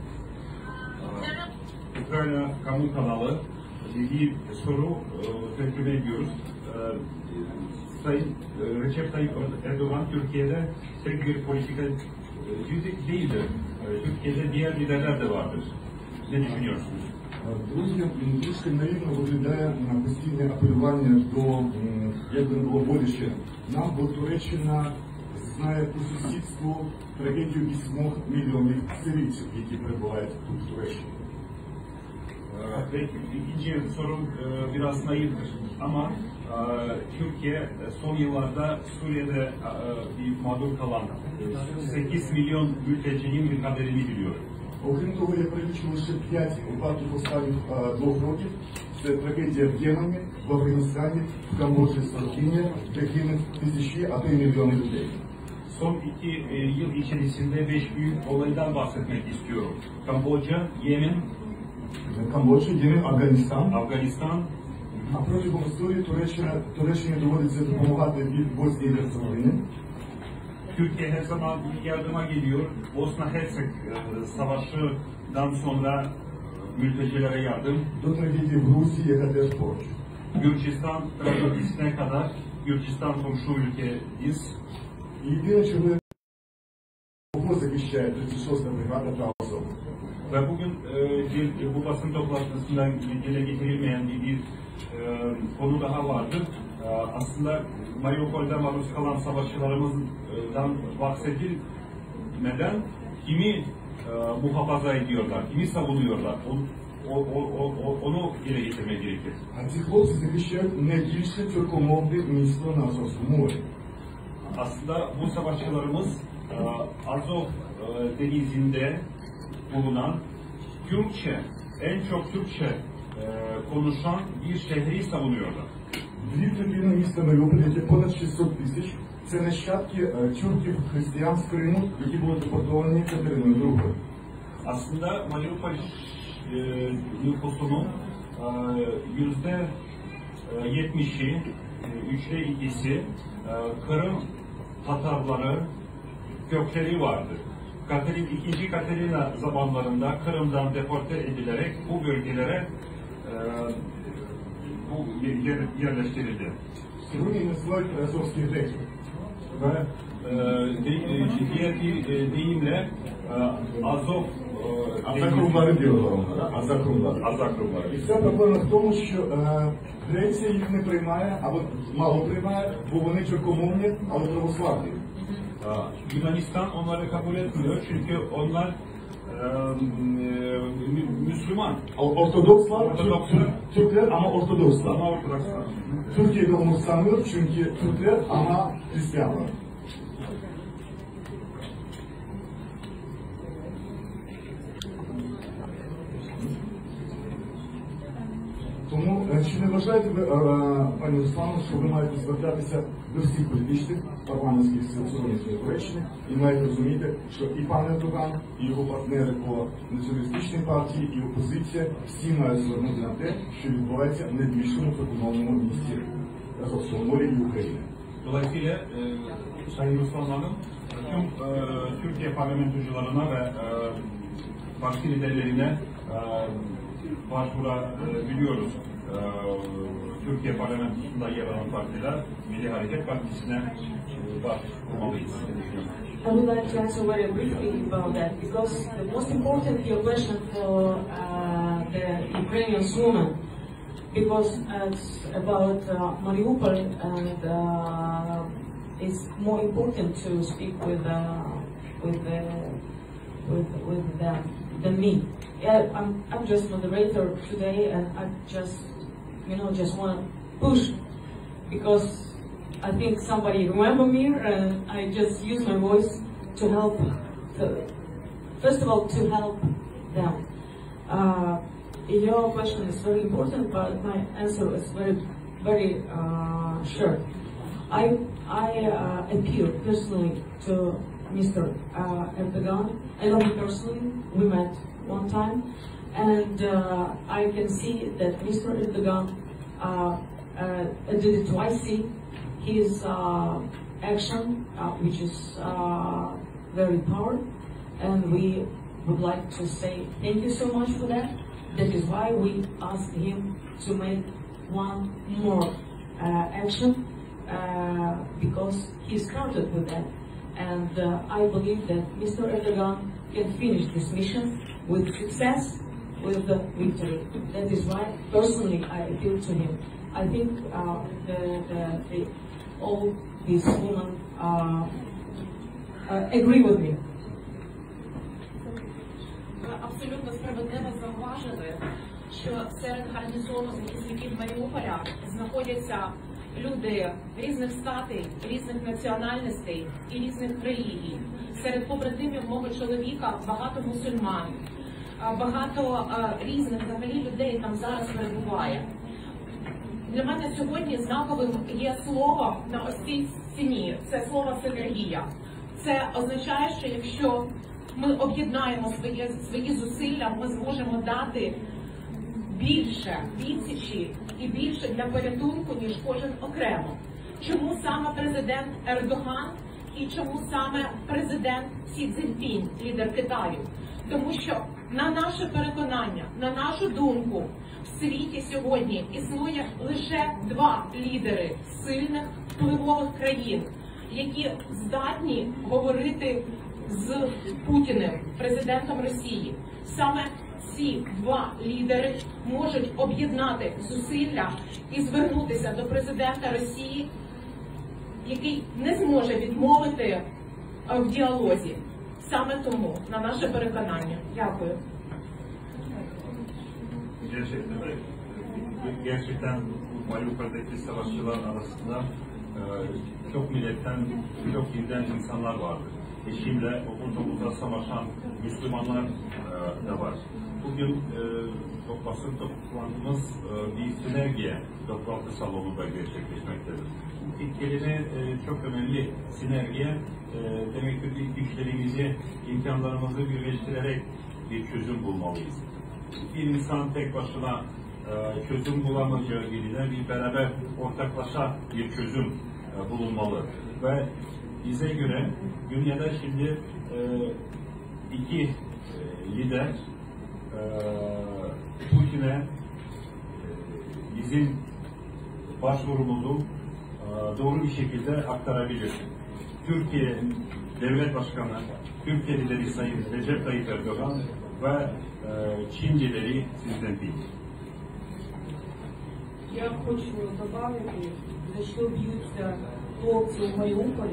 Ukrayna Kamu Kanalı bir soru e, tekrar ediyoruz. E, Sayın e, Recep Tayyip Erdoğan Türkiye'de tek bir politika e, yüzü değildir. E, Türkiye'de diğer liderler de vardır. Ne düşünüyorsunuz? Друзі, трішки наївно виглядає на постійне апелювання до, як би не було боляче, нам, бо Туреччина знає по сусідству трагедію вісьмох мільйонів сирійців, які перебувають тут в Туреччині. Belki ikinci sorum e, biraz naiftir ama e, Türkiye son yıllarda Suriye'de e, bir mağdur kalan sekiz milyon mültecinin bir kaderini biliyor. Окрім того, я перелічив лише п'ять випадків останніх а, двох років. Це трагедія в Ємені, в Афганістані, в Камбоджі, Саркіні, де гинуть тисячі, а то й мільйони людей. Son iki e, yıl içerisinde beş büyük olaydan bahsetmek istiyorum. Kamboçya, Yemen, Камбоджа, Ємен, Афганістан. Afganistan, А протягом історії Туреччина, Туреччині доводиться допомагати від Боснії і Герцеговини. Türkiye her zaman yardıma geliyor. Bosna Hersek e, savaşından sonra mültecilere yardım. До трагедії в Грузії, яка теж поруч. Gürcistan trajedisine kadar Gürcistan komşu ülkeyiz. І єдине, чого кого захищає тридцять шоста бригада та Азов. Ve bugün e, bir, bu basın toplantısından dile getirilmeyen bir, bir e, konu daha vardır. E, aslında Mariupol'de maruz kalan savaşçılarımızdan bahsedilmeden kimi e, muhafaza ediyorlar, kimi savunuyorlar, o, o, o, o, onu dile getirmek gerekir. А ці хлопці захищають найбільше тюркомовне місто на Азовському морі. Aslında bu savaşçılarımız e, Azov e, denizinde bulunan Türkçe, en çok Türkçe e, konuşan bir şehri savunuyorlar. Дві третини міста Маріуполь, яке понад шістсот тисяч, це нащадки е, тюрків християн з Криму, які були депортовані Катериною другою. Aslında Mariupol e, nüfusunun e, yüzde yetmişi, e, üçte ikisi e, Kırım Tatarları kökleri vardı. Katerin, ikinci Katerina zamanlarında Kırım'dan deporte edilerek bu bölgelere e, bu yer, yerleştirildi. Сьогодні називають азовські греки. Ve e, de, e, diğer bir e, deyimle e, Azov А e, закрумлари diyorlar onlara, а закрумлари. Azak Rumları. І вся проблема в тому, що е, Греція їх не приймає, або мало приймає, бо вони тюркомовні, але православні. Ee, Yunanistan onları kabul etmiyor çünkü onlar e, e, Müslüman. А Ортодоксlar, Ortodokslar. Türk- Türkler ama Ortodokslar. Ama Ortodokslar. Türkiye'de umursamıyor çünkü Türkler ama Hristiyanlar. Тому е, чи не вважаєте ви, е, пані Руслану, що ви маєте звертатися до всіх політичних парламентських сил сьогоднішньої Туреччини і маєте розуміти, що і пан Ердоган, і його партнери по націоналістичній партії, і опозиція всі мають звернути на те, що відбувається в найбільшому прикордонному місті Азовського моря і України. Dolayısıyla e, Sayın Ruslan Hanım, tüm e, Türkiye parlamentocularına ve e, parti liderlerine e, başvurabiliyoruz. E, Türkiye parlamentosunda yer alan partiler, Milli Hareket Partisi'ne e, başvurmalıyız. I would like to answer very briefly about that because the most important your question for uh, the Ukrainian woman, because it's about uh, Mariupol and uh, it's more important to speak with uh, with the, with with them than me. Yeah, I'm I'm just moderator today, and I just you know just want to push because I think somebody remember me, and I just use my voice to help. The, first of all, to help them. Uh, your question is very important, but my answer is very, very uh, short. I I uh, appeal personally to Mister Uh, Erdogan. I know him personally. We met one time, and uh, I can see that Mister Erdogan uh, uh, did it twice. See his uh, action, uh, which is uh, very powerful, and we would like to say thank you so much for that. That is why we asked him to make one more uh, action uh, because he started with that, and uh, I believe that Mister Erdogan can finish this mission with success, with the victory. That is why personally I appeal to him. I think uh, the, the, the all these women uh, uh, agree with me. Ви абсолютно справедливо зауважили, що серед гарнізону захисників Маріуполя знаходяться люди різних статей, різних національностей і різних релігій. Серед побратимів мого чоловіка багато мусульман, багато різних взагалі людей там зараз перебуває. Для мене сьогодні знаковим є слово на ось цій стіні. Це слово синергія. Це означає, що якщо ми об'єднаємо свої, свої зусилля, ми зможемо дати більше відсічі і більше для порятунку, ніж кожен окремо. Чому саме президент Ердоган і чому саме президент Сі Цзіньпінь, лідер Китаю? Тому що, на наше переконання, на нашу думку, в світі сьогодні існує лише два лідери сильних впливових країн, які здатні говорити з Путіним, президентом Росії. Саме ці два лідери можуть об'єднати зусилля і звернутися до президента Росії, який не зможе відмовити в діалозі. Same tomu, na naše переконання. Dякую. Gerçekten, gerçekten bu Mariupol'deki savaşçılar arasında e, çok milletten, çok dilden insanlar vardı. Eşimle okulda savaşan Müslümanlar e, da var. Bugün e, basın toplantımız e, bir sinergiye toplantı salonunda gerçekleşmektedir. İlk kelime e, çok önemli. Sinergiye e, demektir ki güçlerimizi, imkanlarımızı birleştirerek bir çözüm bulmalıyız. Bir insan tek başına e, çözüm bulamayacağı bilinen bir beraber ortaklaşa bir çözüm e, bulunmalı. Ve bize göre dünyada şimdi e, iki e, lider e, Putin'e e, bizim başvurumuzu e, doğru bir şekilde aktarabilir. Türkiye Devlet Başkanı, Türkiye lideri Sayın Recep Tayyip Erdoğan ve e, Çin lideri Xi Jinping. Я хочу добавити, за що б'ються хлопці в Маріуполі.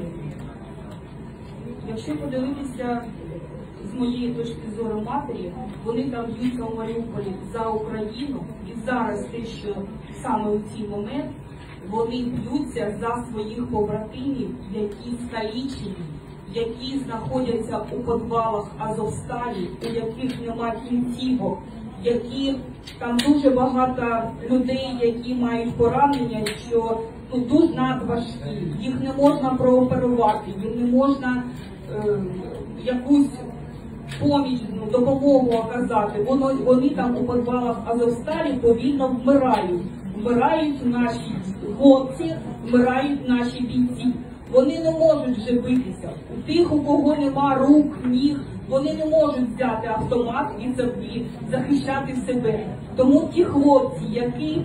Якщо подивитися з моєї точки зору матері, вони там б'ються в Маріуполі за Україну, і зараз те, що саме у цей момент вони б'ються за своїх побратимів, які скалічені, які знаходяться у підвалах Азовсталі, у яких нема кінцівок, які там дуже багато людей, які мають поранення, що ну, дуже надважкі, їх не можна прооперувати, їм не можна е, якусь поміч, ну, допомогу оказати. Воно, вони там у підвалах Азовсталі повільно вмирають. Вмирають наші хлопці, вмирають наші бійці. Вони не можуть вже битися. У тих, у кого нема рук, ніг, вони не можуть взяти автомат і захищати себе. Тому ті хлопці, які,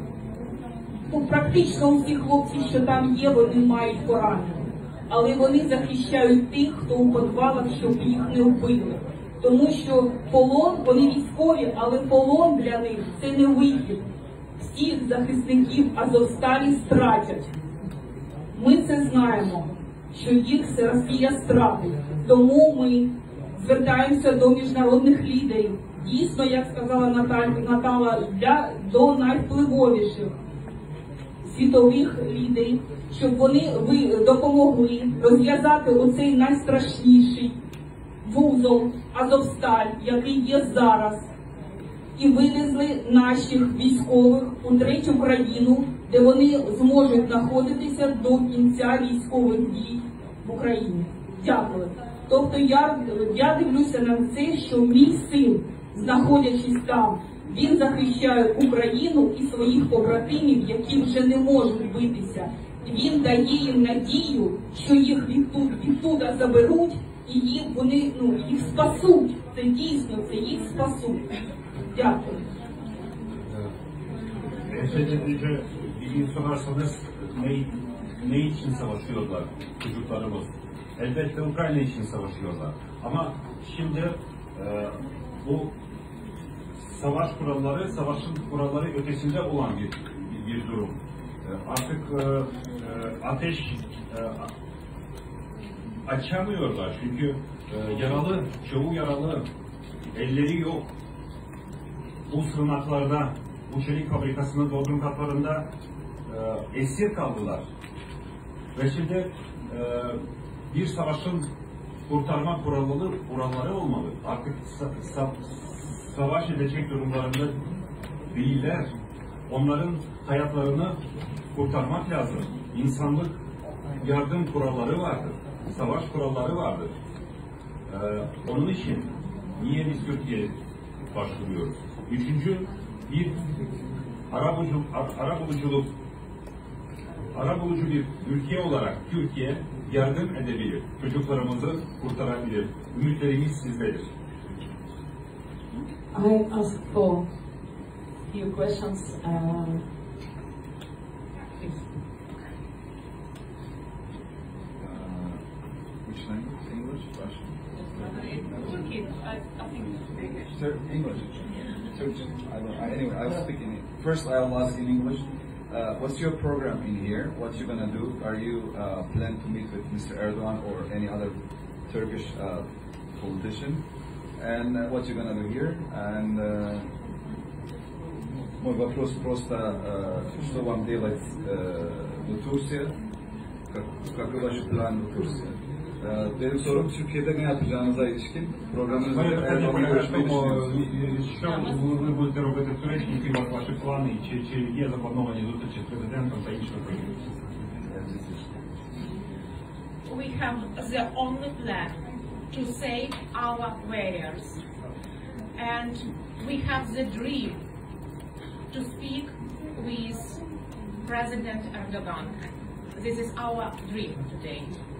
ну, практично усі хлопці, що там є, вони мають поранення. Але вони захищають тих, хто у підвалах, щоб їх не вбили. Тому що полон, вони військові, але полон для них – це не вихід. Всіх захисників Азовсталі стратять. Ми це знаємо, що їх Росія стратить. Тому ми звертаємося до міжнародних лідерів. Дійсно, як сказала Наталя, для, до найвпливовіших світових лідерів, щоб вони ви допомогли розв'язати оцей найстрашніший вузол Азовсталь, який є зараз, і вивезли наших військових у третю країну, де вони зможуть знаходитися до кінця військових дій в Україні. Дякую. Тобто я, я дивлюся на це, що мій син, знаходячись там, він захищає Україну і своїх побратимів, які вже не можуть битися. Він дає їм надію, що їх відтуд, відтуда заберуть і їх, вони, ну, їх спасуть. Це дійсно, це їх спасуть. Dякую. Gerçekten bilgi sorarsanız ne, ne için savaşıyorlar çocuklarımız? Elbette Ukrayna için savaşıyorlar. Ama şimdi e, bu savaş kuralları, savaşın kuralları ötesinde olan bir, bir, bir durum. E, artık e, e, ateş e, açamıyorlar çünkü e, yaralı, çoğu yaralı, elleri yok. Bu sığınaklarda, bu çelik fabrikasının bodrum katlarında e, esir kaldılar. Ve şimdi e, bir savaşın kurtarma kuralları, kuralları olmalı. Artık sa, sa, savaş edecek durumlarında değiller. Onların hayatlarını kurtarmak lazım. İnsanlık yardım kuralları vardır. Savaş kuralları vardır. Ee, onun için niye biz Türkiye'ye başvuruyoruz? Üçüncü, bir arabuluculuk, arabuluculuk, arabulucu bir ülke olarak Türkiye yardım edebilir. Çocuklarımızı kurtarabilir. Ümitlerimiz sizdedir. I ask for few questions. Um, Which language? English? Russian? Turkey, I, I think. Sir, English. Turkish. I don't, I, anyway, I'll speak in First, I'll ask in English. Uh, what's your program in here? What you gonna do? Are you uh, plan to meet with Mister Erdogan or any other Turkish uh, politician? And uh, what you gonna do here? And uh, мой вопрос просто, uh, что вам делать uh, в Турции? Как, какой ваш план в Турции? Uh, benim sorum Türkiye'de ne yapacağınıza ilişkin. Programınızda Моє питання Erdoğan'la полягає в görüşmeyi тому, düşünüyorsunuz. що ви ви будете робити в Туреччині, які ва- ваші плани, і чи, чи є заплановані зустрічі з президентом та іншими країнами? We have the only plan to save our warriors. And we have the dream to speak with President Erdogan. This is our dream today.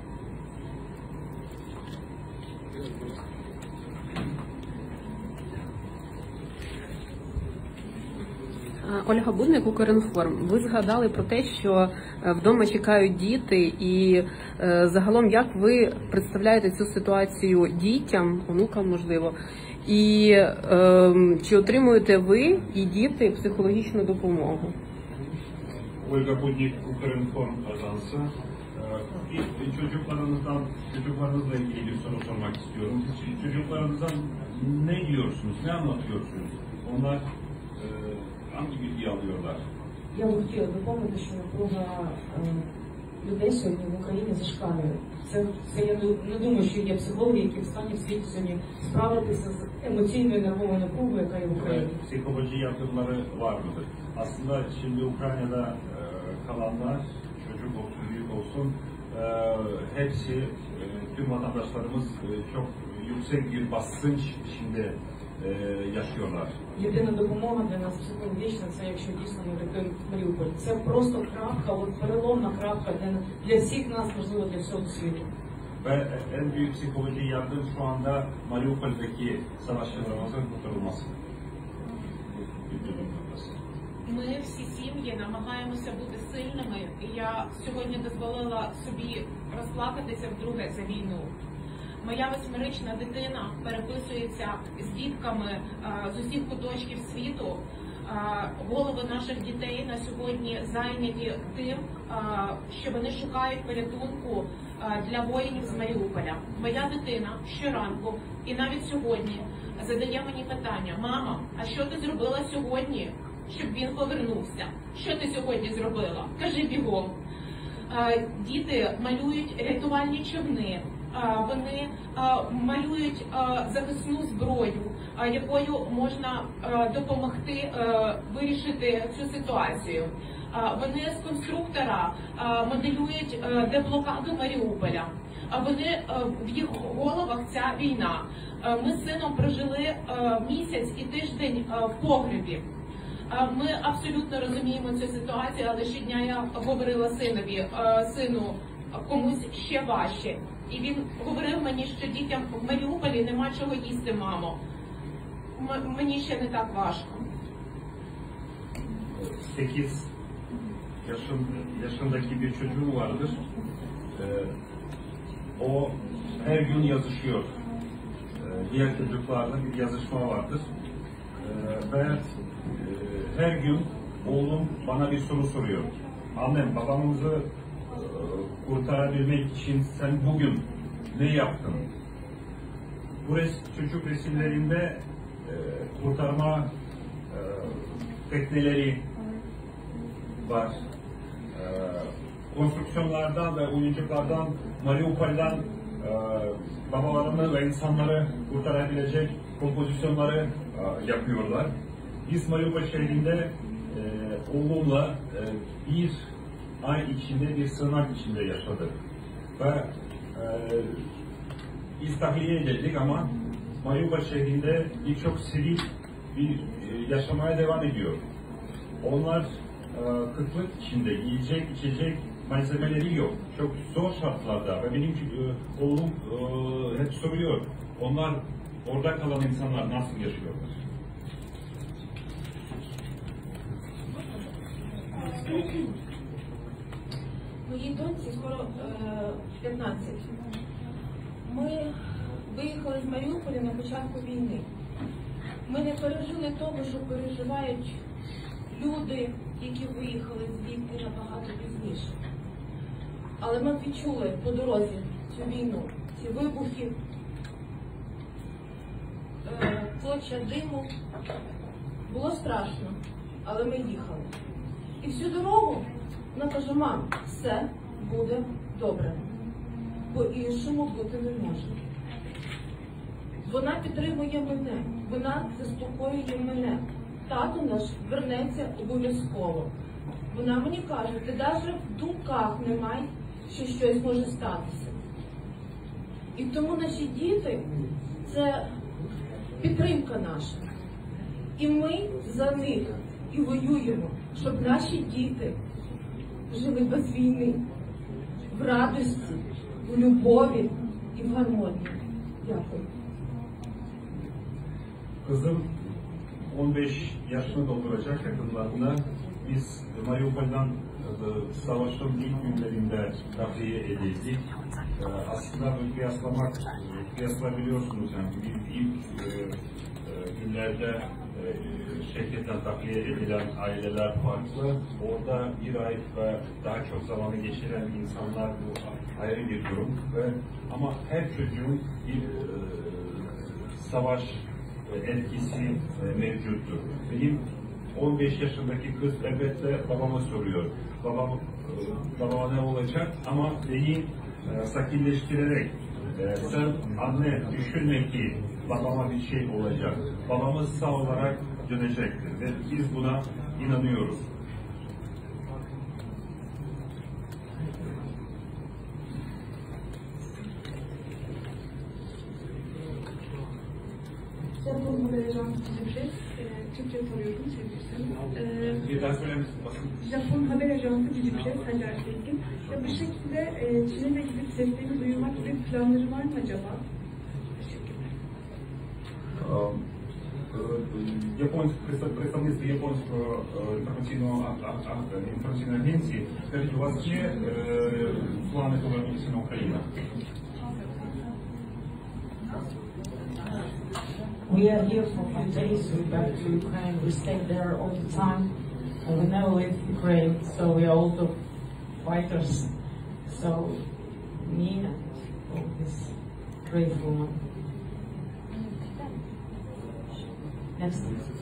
Ольга Будник, Укрінформ. Ви згадали про те, що вдома чекають діти, і е, загалом як ви представляєте цю ситуацію дітям, онукам можливо, і е, чи отримуєте ви і діти психологічну допомогу? Ольga Budnik, Укрінформ Ajansı. Ee, Çocuklarınızdan, çocuklarınızla ilgili bir soru sormak istiyorum. Siz çocuklarınızdan ne diyorsunuz, ne anlatıyorsunuz? Onlar e, hangi bilgi alıyorlar? Я би хотіла доповнити, що напруга е, людей сьогодні в Україні зашкалює. Це, це я не, не думаю, що є психологи, які в стані в світі сьогодні справитися з емоційною нервовою напругою, яка є в Україні. Psikoloji yardımları var mıdır? Aslında şimdi Ukrayna'da e, kalanlar, çocuk olsun, büyük olsun, e, hepsi, e, tüm vatandaşlarımız e, çok yüksek bir basınç içinde e, yaşıyorlar. Єдина допомога для нас психологічна, це якщо дійсно ми рятуємо Маріуполь. Це просто крапка, от переломна крапка для, для всіх нас, можливо, для всього світу. Ve en büyük psikoloji yardım şu anda Mariupol'deki savaşçılarımızın kurtarılması. Ми всі сім'ї намагаємося бути сильними, і я сьогодні дозволила собі розплакатися вдруге за війну. Моя восьмирічна дитина переписується з дітками а, з усіх куточків світу. А, голови наших дітей на сьогодні зайняті тим, а, що вони шукають порятунку а, для воїнів з Маріуполя. Моя дитина щоранку і навіть сьогодні задає мені питання: мама, а що ти зробила сьогодні, щоб він повернувся? Що ти сьогодні зробила? Кажи бігом. А, діти малюють рятувальні човни. Вони малюють захисну зброю, якою можна допомогти вирішити цю ситуацію. Вони з конструктора моделюють деблокаду Маріуполя. Вони в їх головах ця війна. Ми з сином прожили місяць і тиждень в погребі. Ми абсолютно розуміємо цю ситуацію, але щодня я говорила синові, сину, комусь ще важче. І він говорив мені, що дітям в Маріуполі нема чого їсти, мамо. М- мені ще не так важко. sekiz yaşın, yaşındaki bir çocuğu vardır. Ee, o her gün yazışıyor. Ee, diğer çocuklarla bir yazışma vardır. Ee, ve e, her gün oğlum bana bir soru soruyor. Annem, babamızı e, kurtarabilmek için sen bugün ne yaptın? Bu res, çocuk resimlerinde e, kurtarma e, tekneleri var. konstrüksiyonlardan ve oyuncaklardan, Mariupol'dan e, babalarını ve insanları kurtarabilecek kompozisyonları e, yapıyorlar. Biz Mariupol şehrinde e, oğlumla e, bir ay içinde bir sığınak içinde yaşadık. Ve e, biz tahliye edildik ama Mariupol şehrinde birçok sivil bir e, yaşamaya devam ediyor. Onlar e, kıtlık içinde, yiyecek, içecek malzemeleri yok. Çok zor şartlarda ve benim e, oğlum e, hep soruyor. Onlar, orada kalan insanlar nasıl yaşıyorlar? Моїй доньці скоро е, п'ятнадцять. Ми виїхали з Маріуполя на початку війни. Ми не пережили того, що переживають люди, які виїхали звідти набагато пізніше. Але ми відчули по дорозі цю війну, ці вибухи, е, клоча диму. Було страшно, але ми їхали. І всю дорогу вона каже: мам, все буде добре, по-іншому бути не може. Вона підтримує мене, вона заспокоює мене. Тато наш вернеться обов'язково. Вона мені каже: ти навіть в думках не май, що щось може статися. І тому наші діти – це підтримка наша. І ми за них і воюємо, щоб наші діти жили без війни, в радості, в любові і в гармонії. Дякую. Kızım on beş yaşını dolduracak yakınlarında. Biz Mariupol'dan e, savaşın ilk günlerinde tahliye edildik. E, aslında böyle kıyaslamak, kıyaslayabiliyorsunuz yani ilk, ilk e, e, günlerde e, şirketten tahliye edilen aileler farklı. Orada bir ay ve daha çok zamanı geçiren insanlar bu ayrı bir durum. Ve, ama her çocuğun bir e, savaş etkisi mevcuttur. Benim on beş yaşındaki kız elbette babama soruyor. Babam, babama ne olacak? Ama beni sakinleştirerek sen anne düşünme ki babama bir şey olacak. Babamız sağ olarak dönecektir. Ve biz buna inanıyoruz. Japon Haber Ajansı Cibres, Türkçe soruyorum sevgilisiniz. Bir daha söyler misin? Japon Haber Ajansı Cibres, Hacer Sevgin. Ya bu şekilde e, Çin'e de gidip seslerini duyurmak gibi planları var mı acaba? Teşekkürler. Um, Японське представництво японського інформаційного інформаційної агенції. Скажіть, у вас є плани повернутися на Україну? We are here for a few days. We're back to Ukraine. We stay there all the time. And we never leave Ukraine, so we are all the fighters. So me and all this brave woman. Next.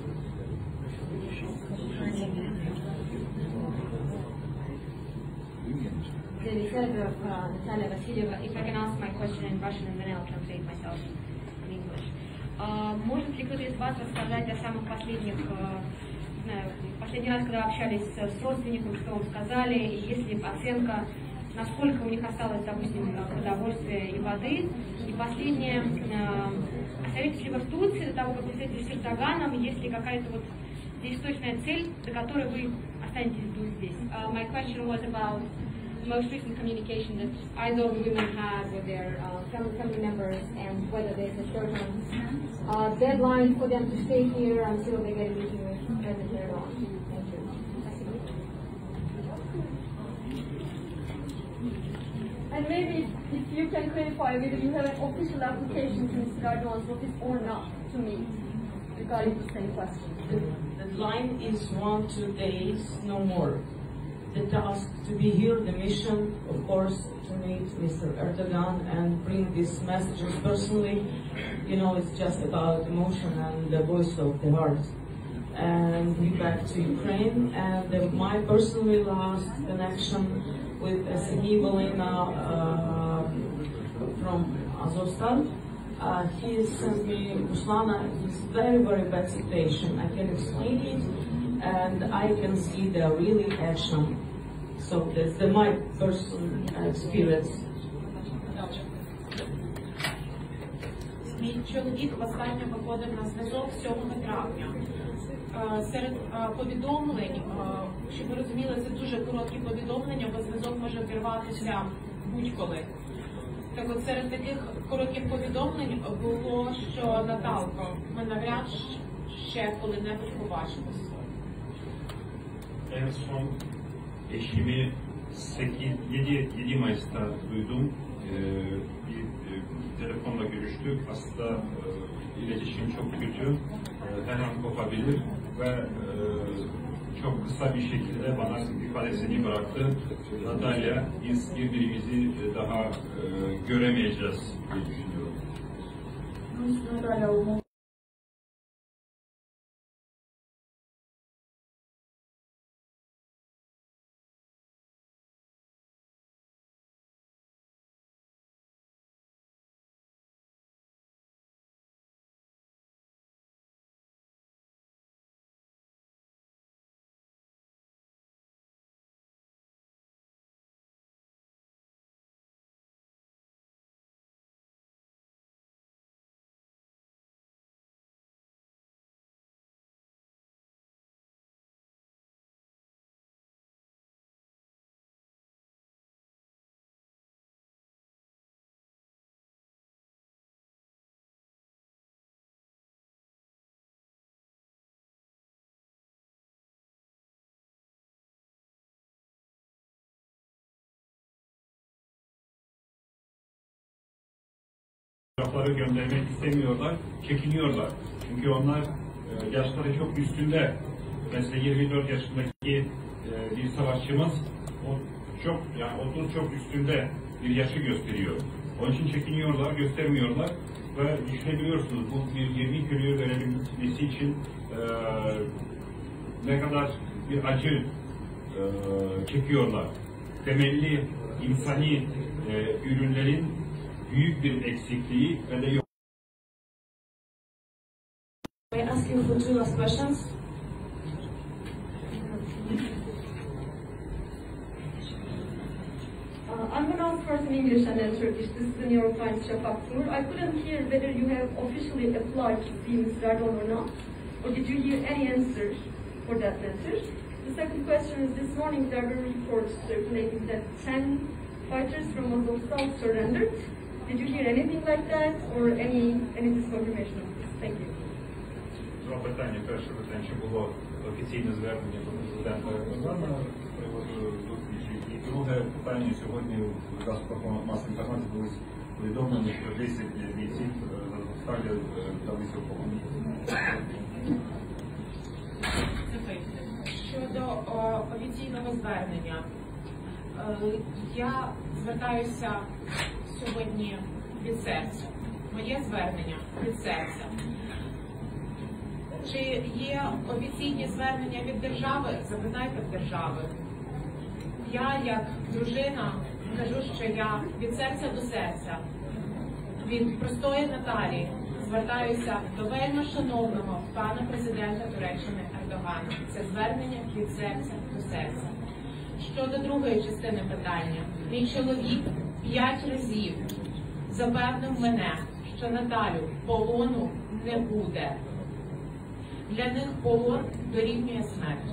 The reserve of uh, Natalia Vasilyeva. If I can ask my question in Russian and then I'll translate myself in English. Uh, может ли кто-то из вас рассказать о самых последних, uh, не знаю, последний раз, когда общались с, с родственником, что вам сказали, и есть ли оценка, насколько у них осталось, допустим, продовольствия и воды? И последнее, uh, находитесь ли вы в Турции до того, как вы встретились с Эрдоганом, есть ли какая-то вот здесь точная цель, до которой вы останетесь здесь? Uh, my question was about most recent communication that either women had with their uh, family, family members, and whether there's a certain uh, deadline for them to stay here until they get a meeting with President Erdogan. Thank you. And maybe if you can clarify whether you have an official application to Mister Erdogan's office or not to meet regarding the same question. The deadline is one, two days, no more. The task to be here, the mission, of course, to meet Mister Erdogan and bring these messages personally. You know, it's just about emotion and the voice of the heart. And be back to Ukraine. And uh, my personally last connection with Sergei Volina uh, from Azovstal. Uh, he sent me, Ruslana, it's very, very bad situation. I can explain it, and I can see the really action. So that's the my personal experience. Мій чоловік востаннє виходив на зв'язок сьомого травня. Серед повідомлень, щоб ви розуміли, це дуже короткі повідомлення, бо зв'язок може обірватися будь-коли. Так от серед таких коротких повідомлень було, що Наталко, ми навряд ще коли-небудь побачимося. En son eşimi yedi Mayıs'ta duydum. Ee, bir e, telefonla görüştük. Aslında e, iletişim çok kötü. E, her an kopabilir ve e, çok kısa bir şekilde bana ifadesini bıraktı. Natalya, biz birbirimizi daha e, göremeyeceğiz diye düşünüyorum. Fotoğrafları göndermek istemiyorlar, çekiniyorlar. Çünkü onlar e, yaşları çok üstünde. Mesela yirmi dört yaşındaki e, bir savaşçımız o çok yani otuz çok üstünde bir yaşı gösteriyor. Onun için çekiniyorlar, göstermiyorlar ve düşünebiliyorsunuz bu bir yirmi kiloyu verebilmesi için e, ne kadar bir acı e, çekiyorlar. Temelli insani e, ürünlerin büyük bir eksikliği ve de yok. I ask you for two last questions. Uh, I'm going to ask first in English and then Turkish. This is the New York Times Şafak tour. I couldn't hear whether you have officially applied to see Mister Erdogan or not, or did you hear any answers for that matter? The second question is, this morning there were reports circulating that ten fighters from Azovstal surrendered. Did you hear anything like that, or any any disconfirmation of this? Thank you. Два питання. Перше питання, чи було офіційне звернення до президента Ердогана з приводу зустрічі. І друге питання, сьогодні в засобах масової інформації були повідомлені, що десять бійців з Азовсталі вдалися в полон. Щодо о, офіційного звернення, е, я звертаюся сьогодні від серця. Моє звернення від серця. Чи є офіційні звернення від держави? Запитайте в держави. Я, як дружина, кажу, що я від серця до серця, від простої Наталії, звертаюся до вельми шановного пана президента Туреччини Ердогана. Це звернення від серця до серця. Щодо другої частини питання, мій чоловік п'ять разів запевнив мене, що Наталю полону не буде. Для них полон dörülmeye смерть.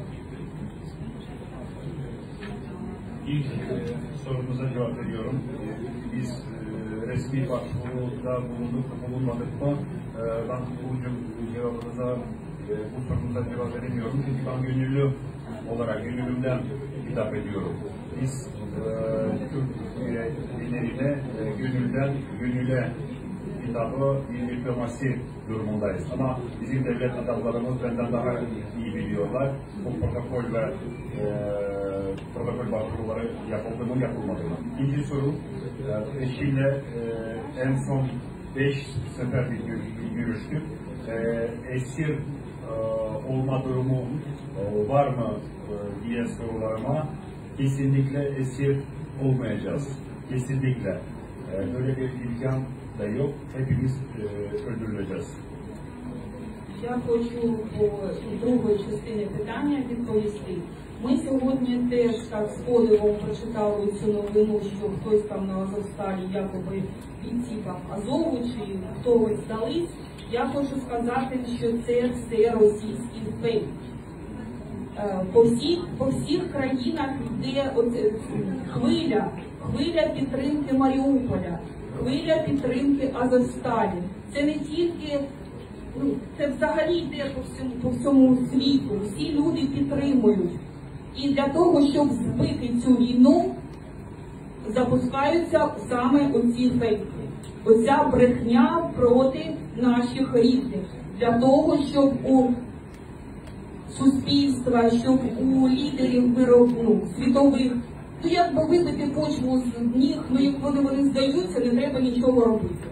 İlk e, sorunuza cevap veriyorum. E, biz e, resmi başvuruda bulunduk, bulunmadık mı? E, ben bu cevabınıza, e, bu sorunuza cevap veremiyorum. Çünkü ben gönüllü olarak, gönüllümden hitap ediyorum. Biz e, Türk üyelerine e, gönülden gönüle hitabı bir diplomasi durumundayız. Ama bizim devlet adamlarımız benden daha iyi biliyorlar. Bu protokol ve e, protokol başvuruları yapıldı mı yapılmadı mı? İkinci soru, e, eşiyle e, en son beş sefer bir, bir görüştük. E, esir e, olma durumu e, var mı e, diye sorularıma kesinlikle esir olmayacağız. Kesinlikle. Ee, böyle bir imkan da yok. Hepimiz e, öldürüleceğiz. Я хочу по другої частини питання відповісти. Ми сьогодні теж так з подивом прочитали цю новину, що хтось там на Азовсталі, якоби бійці там Азову чи хтось здались. Я хочу сказати, що це все російський фейк. По всіх, по всіх країнах йде хвиля, хвиля підтримки Маріуполя, хвиля підтримки Азовсталі. Це не тільки, ну, це взагалі йде по всьому, по всьому світу. Всі люди підтримують. І для того, щоб збити цю війну, запускаються саме оці фейки. Оця брехня проти наших рідних. Для того, щоб у суспільства, щоб у лідерів ну, світових, ну якби вибити почву з ніг, ну як вони, вони здаються, не треба нічого робити.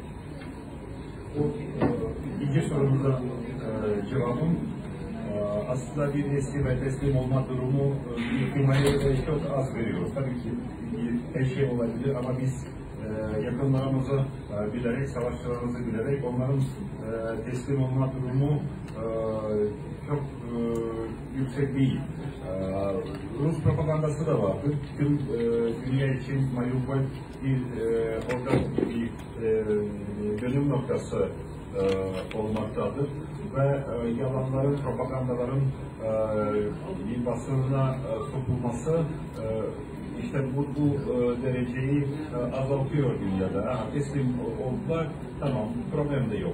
İkinci sorumuza e, cevabım e, aslında bir eski ve teslim olma durumu e, ihtimali çok az veriyoruz. Tabii ki her şey olabilir ama biz e, yakınlarımızı e, bilerek, savaşçılarımızı bilerek onların e, teslim olma durumu e, çok e, yüksek değil. E, Rus propagandası da vardır. Tüm e, dünya için Mariupol bir e, orada bir e, dönüm noktası e, olmaktadır ve e, yalanların, propagandaların e, basınına e, sokulması e, işte bu, bu e, dereceyi e, azaltıyor dünyada. Ha, teslim oldular, tamam, problem de yok.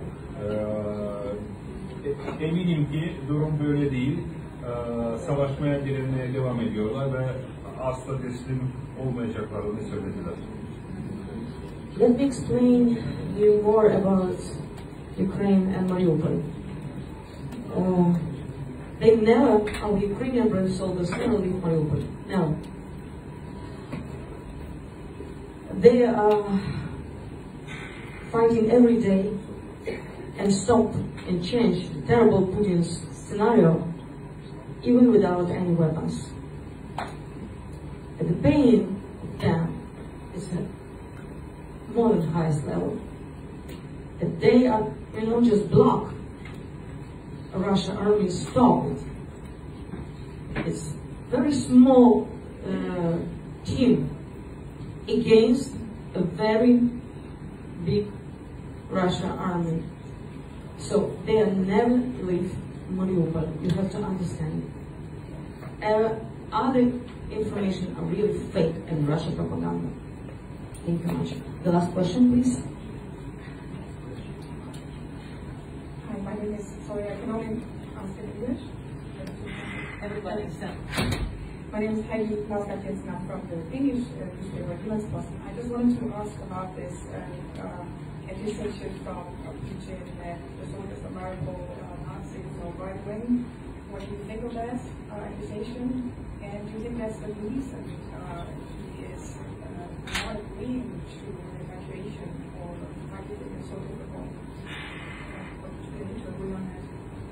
E, eminim ki durum böyle değil. E, savaşmaya direnmeye devam ediyorlar ve asla teslim olmayacaklarını söylediler. Let me explain you more about Ukraine and Mariupol. Uh, they never, our Ukrainian brave soldiers never leave Mariupol. No. They are fighting every day and stop and change the terrible Putin's scenario even without any weapons. And the pain of them is at more than highest level. That they are, you know, just block a Russian army stop. It's very small uh, team against a very big Russian army. So they are never leave Mariupol. You have to understand. Uh, other information are really fake and Russian propaganda. Thank you much. The last question, please. Hi, my name is, sorry, I can only ask in English. Everybody except. My name is Heidi Laskatjensna from the Finnish uh, newspaper Illantsposten. I just wanted to ask about this uh, uh, accusation from uh, Putin that the soldiers of Mariupol are Nazis or right-wing. What do you think of that uh, accusation? And do you think that's the reason uh, he is uh, not agreeing to the evacuation, or how do you think it's so difficult uh, to agree on that?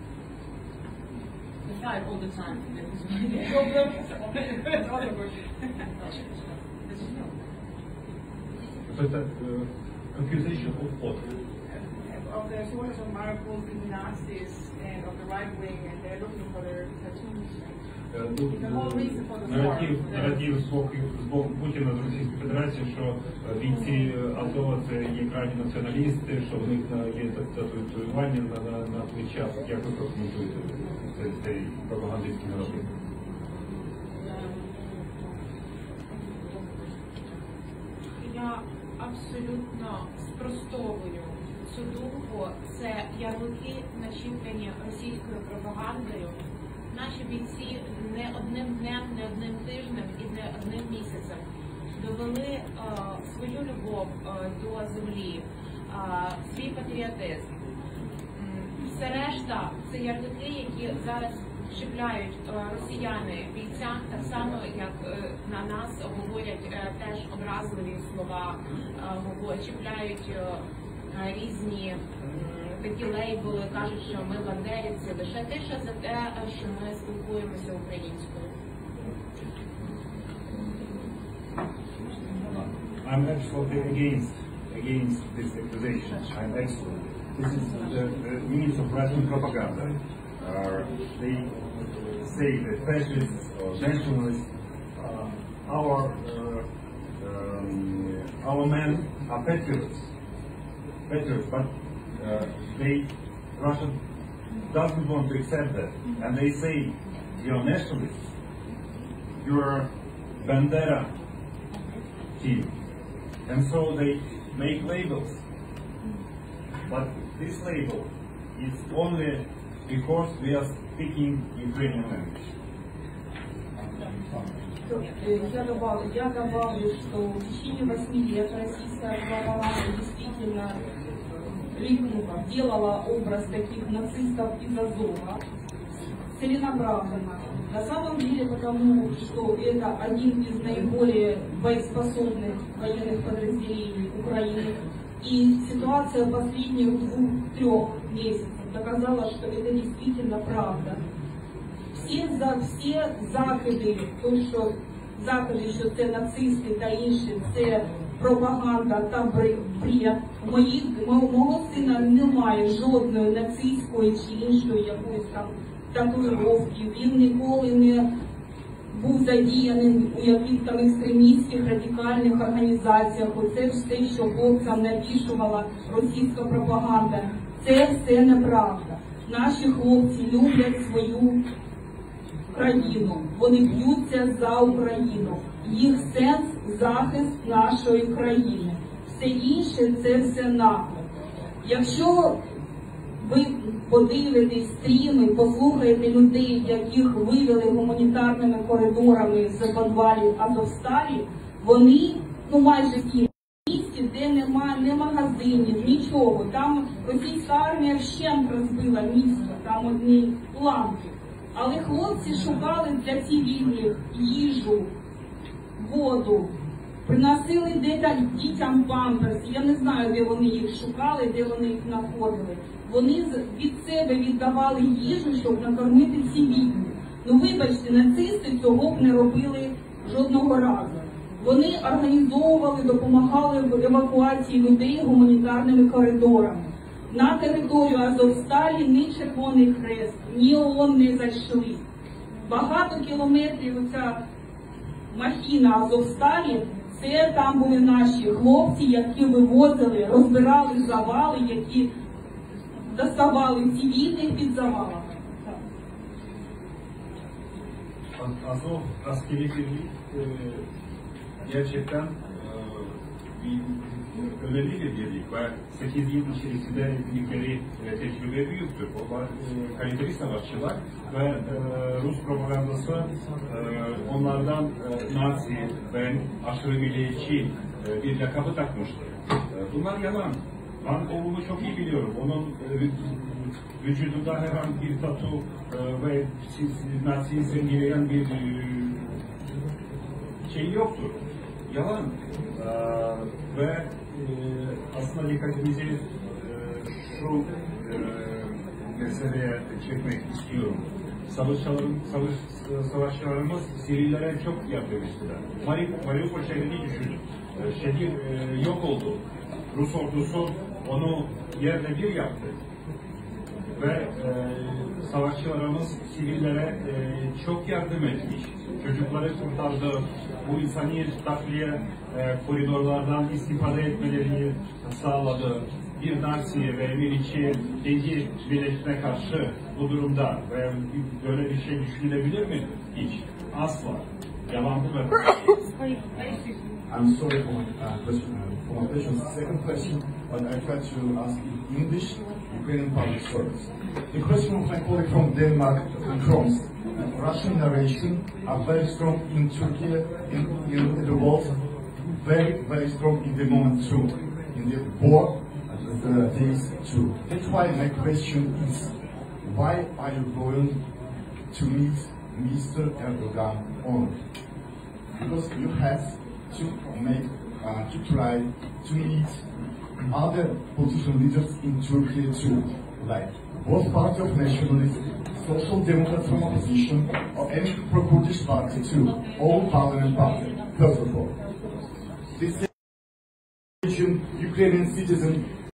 We fight all the time. But that uh, accusation of what? Of the soldiers of Mariupol being Nazis and of the right wing, and they're looking for their tattoos. The whole reason for the war. Наратив, наратив з боку, з боку Путіна з Російської Федерації, що бійці Азова це є крайні націоналісти, що в них є татуювання на, на, на плечах. Як ви прокоментуєте цей, цей пропагандистський наратив? Я абсолютно спростовую цю думку. Це ярлики, начіплені російською пропагандою. Наші бійці не одним днем, не одним тижнем і не одним місяцем довели е, свою любов е, до землі, е, свій патріотизм. Все решта – це ярлики, які зараз чіпляють е, росіяни бійцям, так само, як е, на нас говорять е, теж образливі слова, е, чіпляють е, різні такі лейбли, кажуть, що ми бандерівці, лише те, що за те, що ми спілкуємося українською. I'm absolutely against against this accusation. I'm absolutely. This is the, the means of Russian propaganda. Uh, they say that fascists or nationalists, uh, our uh, um, our men are patriots, patriots, but uh, they Russia doesn't want to accept that, and they say you're nationalists, you're Bandera team, and so they make labels. But this label is only because we are speaking Ukrainian language. Я добавлю, я добавлю, что в течение восьми лет российская пропаганда действительно рифмуха делала образ таких нацистов из Азова целенаправленно. На самом деле потому, что это один из наиболее боеспособных военных подразделений Украины. И ситуация последних двух-трех месяцев доказала, что это действительно правда. Всі, за, всі закиди, то, що, закиди, що це нацисти та інші, це пропаганда та бред. Мої, мого сина немає жодної нацистської чи іншої якоїсь там татуїровки. Він ніколи не був задіяний у яких там екстремістських радикальних організаціях. Оце все, що хлопцям навішувала російська пропаганда. Це все неправда. Наші хлопці люблять свою країну. Вони б'ються за Україну. Їх сенс – захист нашої країни. Все інше – це все наклеп. Якщо ви подивитесь стріми, послухаєте людей, яких вивели гуманітарними коридорами з підвалів Азовсталі, вони, ну майже ті місці, де нема ні магазинів, нічого. Там російська армія вщент розбила місто, там одні уламки. Але хлопці шукали для цивільних їжу, воду, приносили дітям памперс. Я не знаю, де вони їх шукали, де вони їх знаходили. Вони від себе віддавали їжу, щоб накормити цивільних. Ну вибачте, нацисти цього б не робили жодного разу. Вони організовували, допомагали в евакуації людей гуманітарними коридорами. На територію Азовсталі ні Червоний Хрест, ні ООН не зайшли. Багато кілометрів оця махіна Азовсталі, це там були наші хлопці, які вивозили, розбирали завали, які доставали цивільних під завалами. Azov askeri birlik e, gerçekten e, bir önemli bir birlik ve sekiz yıl içerisinde birlikleri e, tecrübe büyüktür. O var e, kaliteli savaşçılar ve e, Rus propagandası e, onlardan e, Nazi ve aşırı milliyetçi e, bir lakabı takmıştır. E, bunlar yalan. Ben oğlumu çok iyi biliyorum. Onun e, vücudunda herhangi bir tatu e, ve Nazi'yi simgeleyen bir e, şey yoktur. Yalan. E, ve e, aslında dikkatimizi e, şu e, meseleye çekmek istiyorum. Savaşçılarım, savaş, savaşçılarımız Sivillere çok yardım ettiler. Mariupol şehrini düşünün. E, şehir e, yok oldu. Rus ordusu onu yerle bir yaptı. Ve e, savaşçılarımız sivillere e, çok yardım etmiş. Çocukları kurtardı. Bu insani takviye e, koridorlardan istifade etmelerini sağladı. Bir Nazi'ye ve milliyetçi birleşme karşı bu durumda ve böyle bir şey düşünülebilir mi? Hiç. Asla. Yalan bu ve I'm sorry for my, uh, question, uh, for my question. Second question, but I try to ask in English, Ukrainian public service. The question of my colleague from Denmark, from Kroms. Russian narration are very strong in Turkey, in, in the world, very, very strong in the moment too, in the war uh, days too. That's why my question is, why are you going to meet Mister Erdogan on? Because you have to make, uh, to try to meet other political leaders in Turkey too, like both party of nationalists, social democrats from opposition, or any pro-Kurdish party too, all parliament party, first of all. This Ukrainian citizen